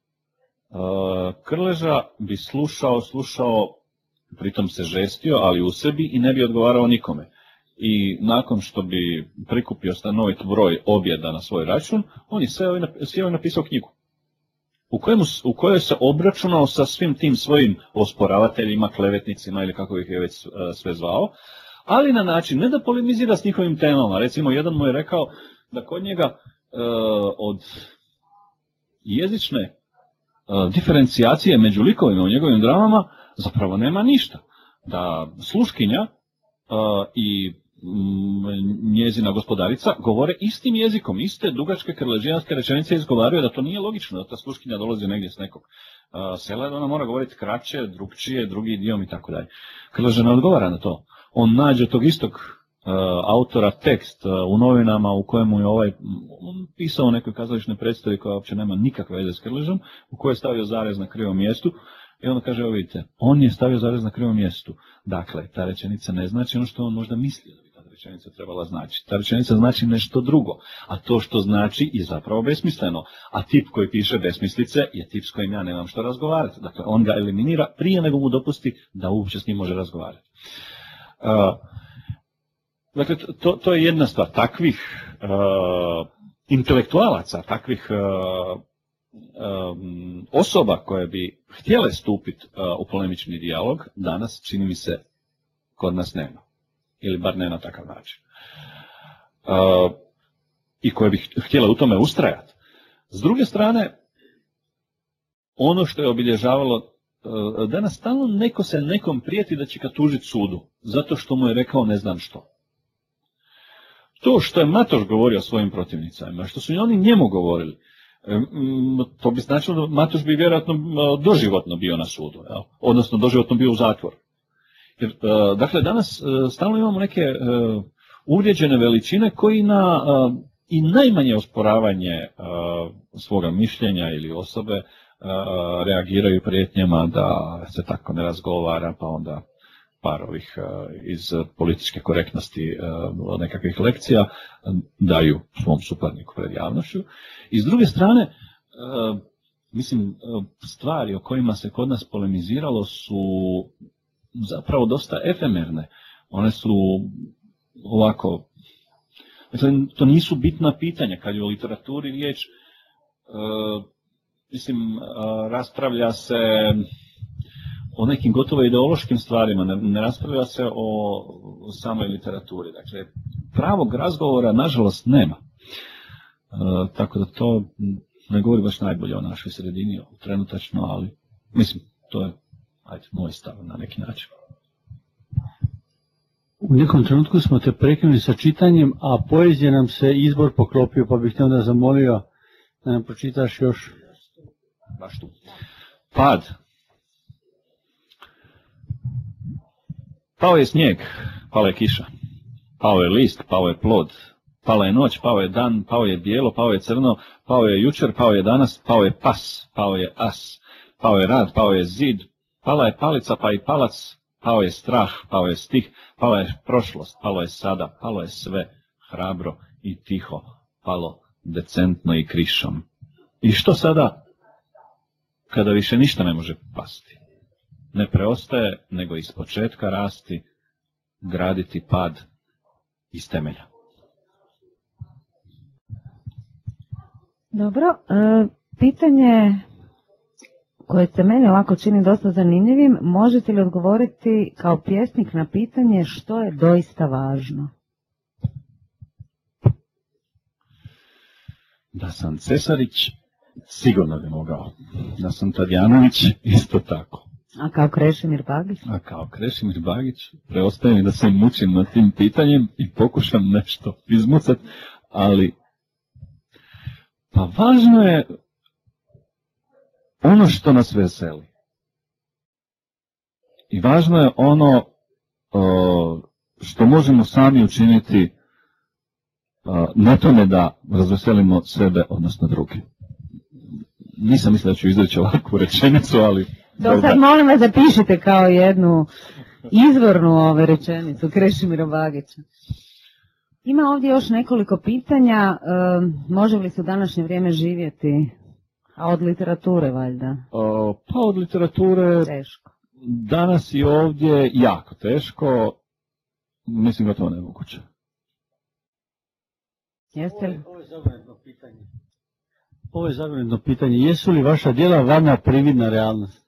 [SPEAKER 2] Krleža bi slušao, slušao, pritom se žestio, ali u sebi, i ne bi odgovarao nikome. I nakon što bi prikupio stanovit broj objeda na svoj račun, on je sjeo i napisao knjigu. U, kojemu, u kojoj se obračunao sa svim tim svojim osporavateljima, klevetnicima ili kako ih je već sve zvao, ali na način ne da polemizira s njihovim temama. Recimo, jedan mu je rekao da kod njega e, od jezične e, diferencijacije među likovima u njegovim dramama zapravo nema ništa. Da sluškinja uh, i mm, njezina gospodarica govore istim jezikom, iste dugačke krležijanske rečenice izgovaraju, da to nije logično, da ta sluškinja dolazi negdje s nekog uh, sela, da ona mora govoriti kraće, drugčije, drugi idiom i tako dalje. Krleža ne odgovara na to. On nađe tog istog uh, autora tekst uh, u novinama u kojemu je ovaj on pisao o nekoj kazališnoj predstavi koja uopće nema nikakve veze s Krležom, u kojoj je stavio zarez na krivom mjestu. I onda kaže, evo vidite, on je stavio zarez na krivom mjestu. Dakle, ta rečenica ne znači ono što on možda misli da bi ta rečenica trebala znači. Ta rečenica znači nešto drugo, a to što znači je zapravo besmisleno. A tip koji piše besmislice je tip s kojim ja nemam što razgovarati. Dakle, on ga eliminira prije nego mu dopusti da uopće s njim može razgovarati. Uh, dakle, to, to je jedna stvar. Takvih uh, intelektualaca, takvih uh, Um, osoba koje bi htjele stupiti uh, u polemični dijalog, danas, čini mi se, kod nas nema. Ili bar ne na takav način. Uh, I koje bi htjele u tome ustrajati. S druge strane, ono što je obilježavalo, uh, danas stalno neko se nekom prijeti da će ga tužiti sudu, zato što mu je rekao ne znam što. To što je Matoš govorio svojim protivnicama, što su i oni njemu govorili, to bi značilo da Matoš bi vjerojatno doživotno bio na sudu, jel? Odnosno doživotno bio u zatvoru. Jer, dakle, danas stalno imamo neke uvrijeđene veličine koji na i najmanje osporavanje svoga mišljenja ili osobe reagiraju prijetnjama da se tako ne razgovara, pa onda par ovih iz političke korektnosti nekakvih lekcija daju svom suparniku pred javnošću. I s druge strane, mislim, stvari o kojima se kod nas polemiziralo su zapravo dosta efemerne. One su ovako, dakle, to nisu bitna pitanja. Kad je o literaturi riječ, mislim, raspravlja se o nekim gotovo ideološkim stvarima, ne, ne raspravlja se o, o samoj literaturi. Dakle, pravog razgovora, nažalost, nema. E, tako da to ne govori baš najbolje o našoj sredini, trenutačno, ali mislim, to je, ajde, moj stav na neki način.
[SPEAKER 1] U nekom trenutku smo te prekinuli sa čitanjem, a poezija nam se izbor poklopio, pa bih te onda zamolio da nam pročitaš još.
[SPEAKER 2] Baš tu. Pad. Pao je snijeg, pala je kiša, pao je list, pao je plod, pala je noć, pao je dan, pao je bijelo, pao je crno, pao je jučer, pao je danas, pao je pas, pao je as, pao je rad, pao je zid, pala je palica pa i palac, pao je strah, pao je stih, pala je prošlost, palo je sada, palo je sve, hrabro i tiho, palo decentno i krišom. I što sada, kada više ništa ne može pasti? Ne preostaje, nego iz početka rasti, graditi pad iz temelja.
[SPEAKER 3] Dobro, e, pitanje koje se meni ovako čini dosta zanimljivim, možete li odgovoriti kao pjesnik na pitanje što je doista važno?
[SPEAKER 2] Da sam Cesarić, sigurno bi mogao. Da sam Tadjanović, isto tako.
[SPEAKER 3] A kao Krešimir Bagić?
[SPEAKER 2] A kao Krešimir Bagić, preostaje mi da se mučim nad tim pitanjem i pokušam nešto izmucati, ali pa važno je ono što nas veseli. I važno je ono o, što možemo sami učiniti o, na tome da razveselimo sebe, odnosno druge. Nisam mislio da ću izreći ovakvu rečenicu, ali...
[SPEAKER 3] To sad molim vas zapišite kao jednu izvornu ove rečenicu Krešimira Bagića. Ima ovdje još nekoliko pitanja, e, može li se u današnje vrijeme živjeti, a od literature valjda?
[SPEAKER 2] O, pa od literature
[SPEAKER 3] teško.
[SPEAKER 2] Danas i ovdje jako teško, mislim gotovo nemoguće.
[SPEAKER 3] Jeste li?
[SPEAKER 1] Ovo je zabavno pitanje. Ovo je zabavno pitanje. Jesu li vaša djela vama prividna realnost?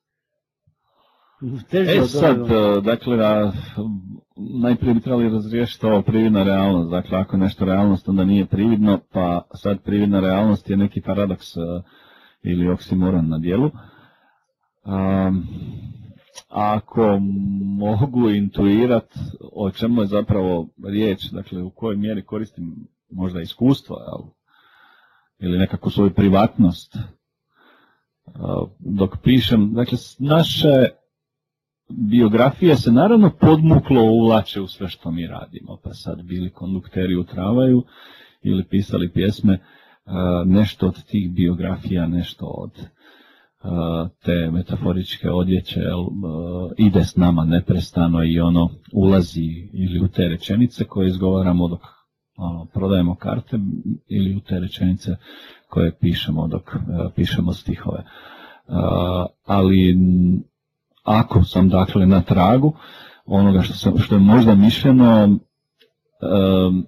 [SPEAKER 2] E sad, dakle, najprije bi trebali razriješiti ovo prividna realnost. Dakle, ako nešto realnost, onda nije prividno, pa sad prividna realnost je neki paradoks ili oksimoron na djelu. Um, ako mogu intuirati o čemu je zapravo riječ, dakle, u kojoj mjeri koristim možda iskustvo, jel? Ili nekako svoju privatnost, uh, dok pišem, dakle, naše biografije se naravno podmuklo uvlače u sve što mi radimo, pa sad bili kondukteri u tramvaju ili pisali pjesme, nešto od tih biografija, nešto od te metaforičke odjeće ide s nama neprestano i ono ulazi ili u te rečenice koje izgovaramo dok ono, prodajemo karte ili u te rečenice koje pišemo dok pišemo stihove. Ali ako sam dakle na tragu onoga što, sam, što je možda mišljeno, um,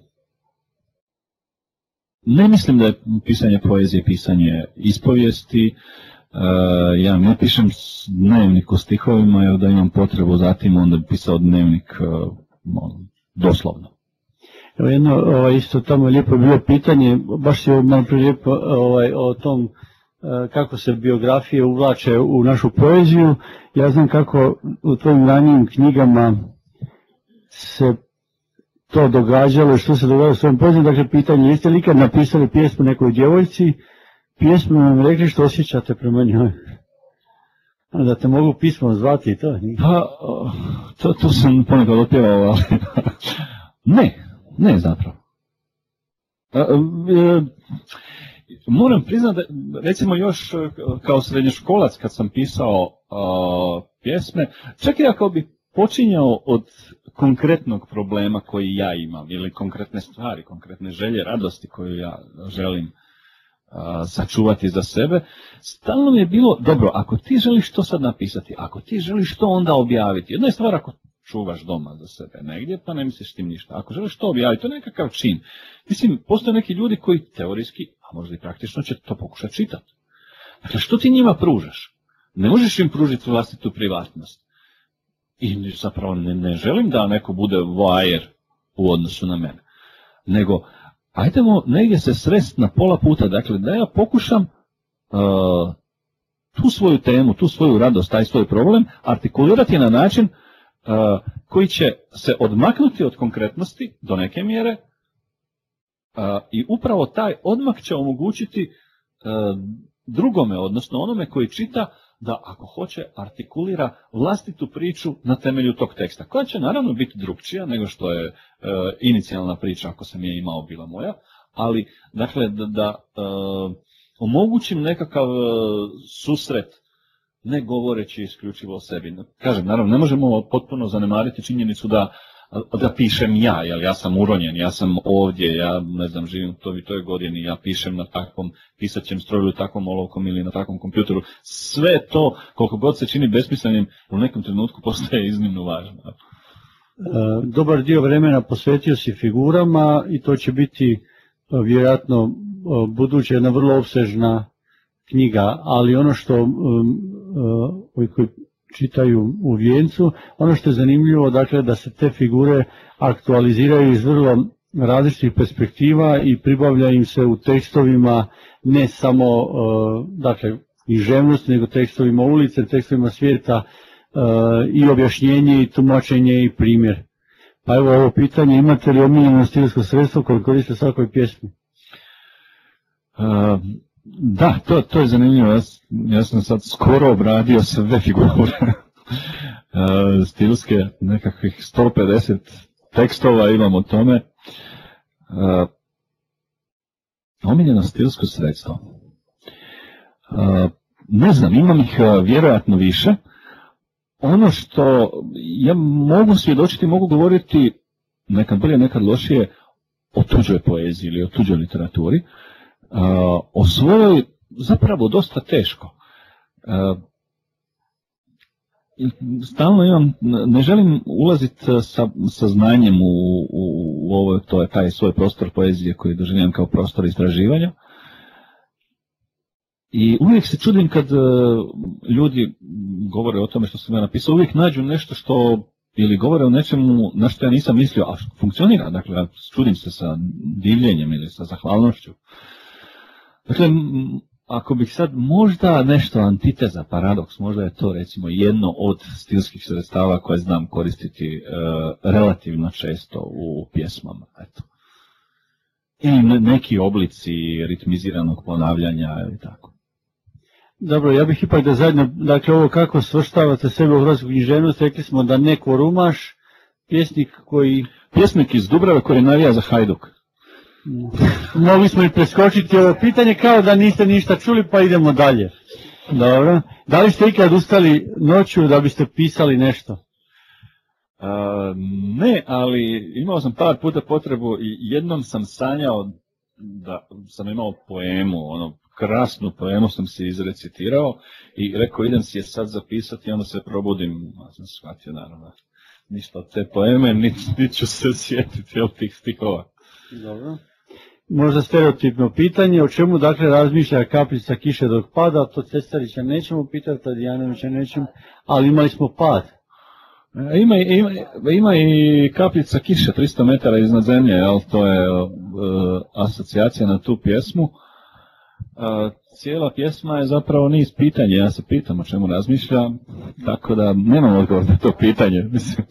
[SPEAKER 2] ne mislim da je pisanje poezije pisanje ispovijesti. Uh, ja ne pišem dnevnik u stihovima, jer da imam potrebu zatim onda bi pisao dnevnik uh, doslovno.
[SPEAKER 1] Evo jedno ovaj, isto tamo lijepo bilo pitanje, baš je malo lijepo ovaj, o tom kako se biografije uvlače u našu poeziju. Ja znam kako u tvojim ranijim knjigama se to događalo, što se događalo u svojom poeziji. Dakle, pitanje, jeste li ikad napisali pjesmu nekoj djevojci, pjesmu nam rekli što osjećate prema njoj? Da te mogu pismom zvati i to?
[SPEAKER 2] Pa, to, to sam ponekad otpjevao, ali ne, ne zapravo. A, e, Moram priznati da, recimo još kao srednjoškolac kad sam pisao uh, pjesme, čak i ako bi počinjao od konkretnog problema koji ja imam, ili konkretne stvari, konkretne želje, radosti koju ja želim uh, sačuvati za sebe, stalno mi je bilo, dobro, ako ti želiš to sad napisati, ako ti želiš to onda objaviti, jedna je stvar ako čuvaš doma za sebe negdje, pa ne misliš s tim ništa. Ako želiš to objaviti, to je nekakav čin. Mislim, postoje neki ljudi koji teorijski, a možda i praktično će to pokušati čitati. Dakle, što ti njima pružaš? Ne možeš im pružiti vlastitu privatnost. I zapravo ne, ne želim da neko bude voajer u odnosu na mene. Nego, ajdemo negdje se sresti na pola puta. Dakle, da ja pokušam uh, tu svoju temu, tu svoju radost, taj svoj problem, artikulirati na način uh, koji će se odmaknuti od konkretnosti do neke mjere, Uh, i upravo taj odmak će omogućiti uh, drugome, odnosno onome koji čita, da ako hoće artikulira vlastitu priču na temelju tog teksta, koja će naravno biti drukčija nego što je uh, inicijalna priča, ako sam je imao, bila moja, ali dakle da, da uh, omogućim nekakav uh, susret, ne govoreći isključivo o sebi. Kažem, naravno, ne možemo potpuno zanemariti činjenicu da da pišem ja, jer ja sam uronjen, ja sam ovdje, ja ne znam, živim u toj, toj godini, ja pišem na takvom pisaćem stroju, takvom olovkom ili na takvom kompjuteru. Sve to, koliko god se čini besmislenim, u nekom trenutku postaje iznimno važno.
[SPEAKER 1] Dobar dio vremena posvetio si figurama i to će biti vjerojatno budući jedna vrlo opsežna knjiga, ali ono što um, uh, koji čitaju u Vijencu, ono što je zanimljivo, dakle, da se te figure aktualiziraju iz vrlo različitih perspektiva i pribavlja im se u tekstovima ne samo uh, dakle, književnost, nego tekstovima ulice, tekstovima svijeta uh, i objašnjenje i tumačenje i primjer. Pa evo ovo pitanje, imate li omiljeno stilsko sredstvo koje koriste u svakoj pjesmi?
[SPEAKER 2] Uh, da, to, to je zanimljivo. Ja, ja sam sad skoro obradio sve figure uh, stilske, nekakvih sto pedeset tekstova imam o tome. Uh, omiljeno stilsko sredstvo. Uh, ne znam, imam ih uh, vjerojatno više. Ono što ja mogu svjedočiti, mogu govoriti nekad bolje, nekad lošije o tuđoj poeziji ili o tuđoj literaturi. Uh, o svojoj zapravo dosta teško. Uh, stalno imam, ne želim ulaziti sa, sa znanjem u, u, u ovo, to je taj svoj prostor poezije koji doživljam kao prostor istraživanja. I uvijek se čudim kad uh, ljudi govore o tome što sam ja napisao, uvijek nađu nešto što, ili govore o nečemu na što ja nisam mislio, a funkcionira, dakle, ja čudim se sa divljenjem ili sa zahvalnošću. Dakle, ako bih sad možda nešto antiteza, paradoks, možda je to recimo jedno od stilskih sredstava koje znam koristiti uh, relativno često u pjesmama, eto. I neki oblici ritmiziranog ponavljanja ili tako.
[SPEAKER 1] Dobro, ja bih ipak da zajedno, dakle ovo kako svrstavate sebe u hrvatsku književnost, rekli smo da neko Rumaš, pjesnik koji...
[SPEAKER 2] Pjesnik iz Dubrave koji navija za Hajduk.
[SPEAKER 1] Mogli smo i preskočiti ovo pitanje kao da niste ništa čuli, pa idemo dalje. Dobro. Da li ste ikad ustali noću da biste pisali nešto?
[SPEAKER 2] Uh, ne, ali imao sam par puta potrebu i jednom sam sanjao da sam imao poemu, ono, krasnu poemu sam se izrecitirao i rekao idem si je sad zapisati i onda se probudim, ja sam shvatio naravno, ništa od te poeme, niti nit ću se sjetiti od tih stihova.
[SPEAKER 1] Dobro. Možda stereotipno pitanje, o čemu dakle razmišlja kapljica kiše dok pada, to Cestarića nećemo pitati, Tadijanovića nećemo, ali imali smo pad.
[SPEAKER 2] Ima, ima, ima i kapljica kiše tristo metara iznad zemlje, jel? To je uh, asocijacija na tu pjesmu. Uh, cijela pjesma je zapravo niz pitanja, ja se pitam o čemu razmišljam, tako da nemam odgovor na to pitanje, mislim.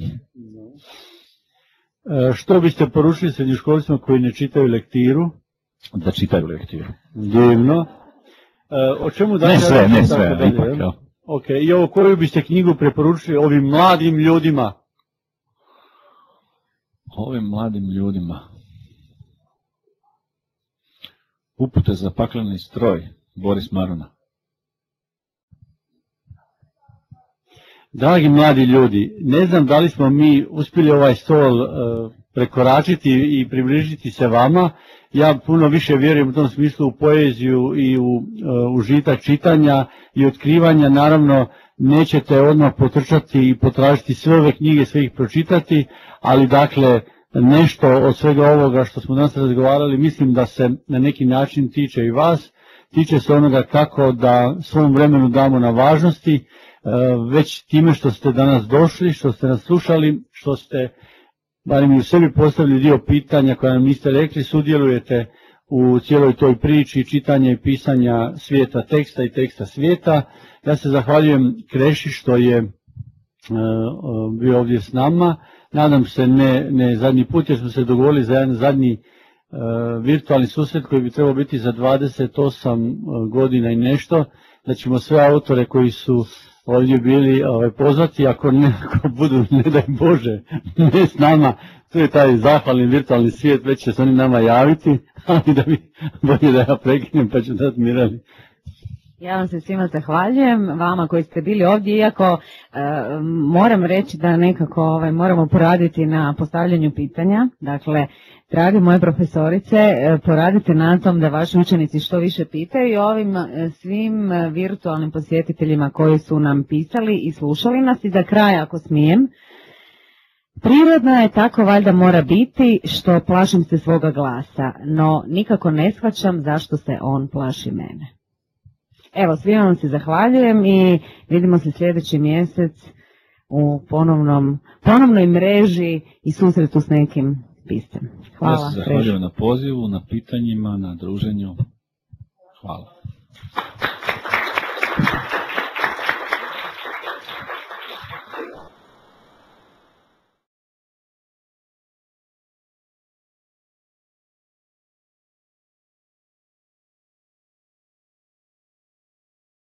[SPEAKER 1] Što biste poručili srednjoškolcima koji ne čitaju lektiru?
[SPEAKER 2] Da čitaju lektiru.
[SPEAKER 1] Divno. O čemu da
[SPEAKER 2] ne sve, ne sve, dalje, ipak, ja.
[SPEAKER 1] Ok, i ovo koju biste knjigu preporučili ovim mladim ljudima?
[SPEAKER 2] Ovim mladim ljudima. Upute za pakleni stroj, Boris Maruna.
[SPEAKER 1] Dragi mladi ljudi, ne znam da li smo mi uspjeli ovaj stol uh, prekoračiti i približiti se vama. Ja puno više vjerujem u tom smislu u poeziju i u uh, užitak čitanja i otkrivanja. Naravno, nećete odmah potrčati i potražiti sve ove knjige, sve ih pročitati, ali dakle, nešto od svega ovoga što smo danas razgovarali, mislim da se na neki način tiče i vas, tiče se onoga kako da svom vremenu damo na važnosti, već time što ste danas došli, što ste nas slušali, što ste, barem i u sebi postavili dio pitanja koja nam niste rekli, sudjelujete u cijeloj toj priči čitanja i pisanja svijeta teksta i teksta svijeta. Ja se zahvaljujem Kreši što je uh, bio ovdje s nama. Nadam se ne, ne zadnji put jer smo se dogovorili za jedan zadnji uh, virtualni susret koji bi trebao biti za dvadeset osam godina i nešto, da ćemo sve autore koji su ovdje bili ovaj, pozvati, ako ne, ako budu, ne daj Bože, ne s nama, tu je taj zahvalni virtualni svijet, već će se oni nama javiti, ali da bi bolje da ja prekinem pa ću dati Mirali.
[SPEAKER 3] Ja vam se svima zahvaljujem, vama koji ste bili ovdje, iako e, moram reći da nekako ovaj, moramo poraditi na postavljanju pitanja. Dakle, dragi moje profesorice, e, poradite na tom da vaši učenici što više pitaju i ovim e, svim e, virtualnim posjetiteljima koji su nam pisali i slušali nas. I za kraj, ako smijem, Prirodna je, tako valjda mora biti, što plašim se svoga glasa, no nikako ne shvaćam zašto se on plaši mene. Evo, svima vam se zahvaljujem i vidimo se sljedeći mjesec u ponovnom, ponovnoj mreži i susretu s nekim piscem. Hvala.
[SPEAKER 2] Ja se zahvaljujem na pozivu, na pitanjima, na druženju. Hvala.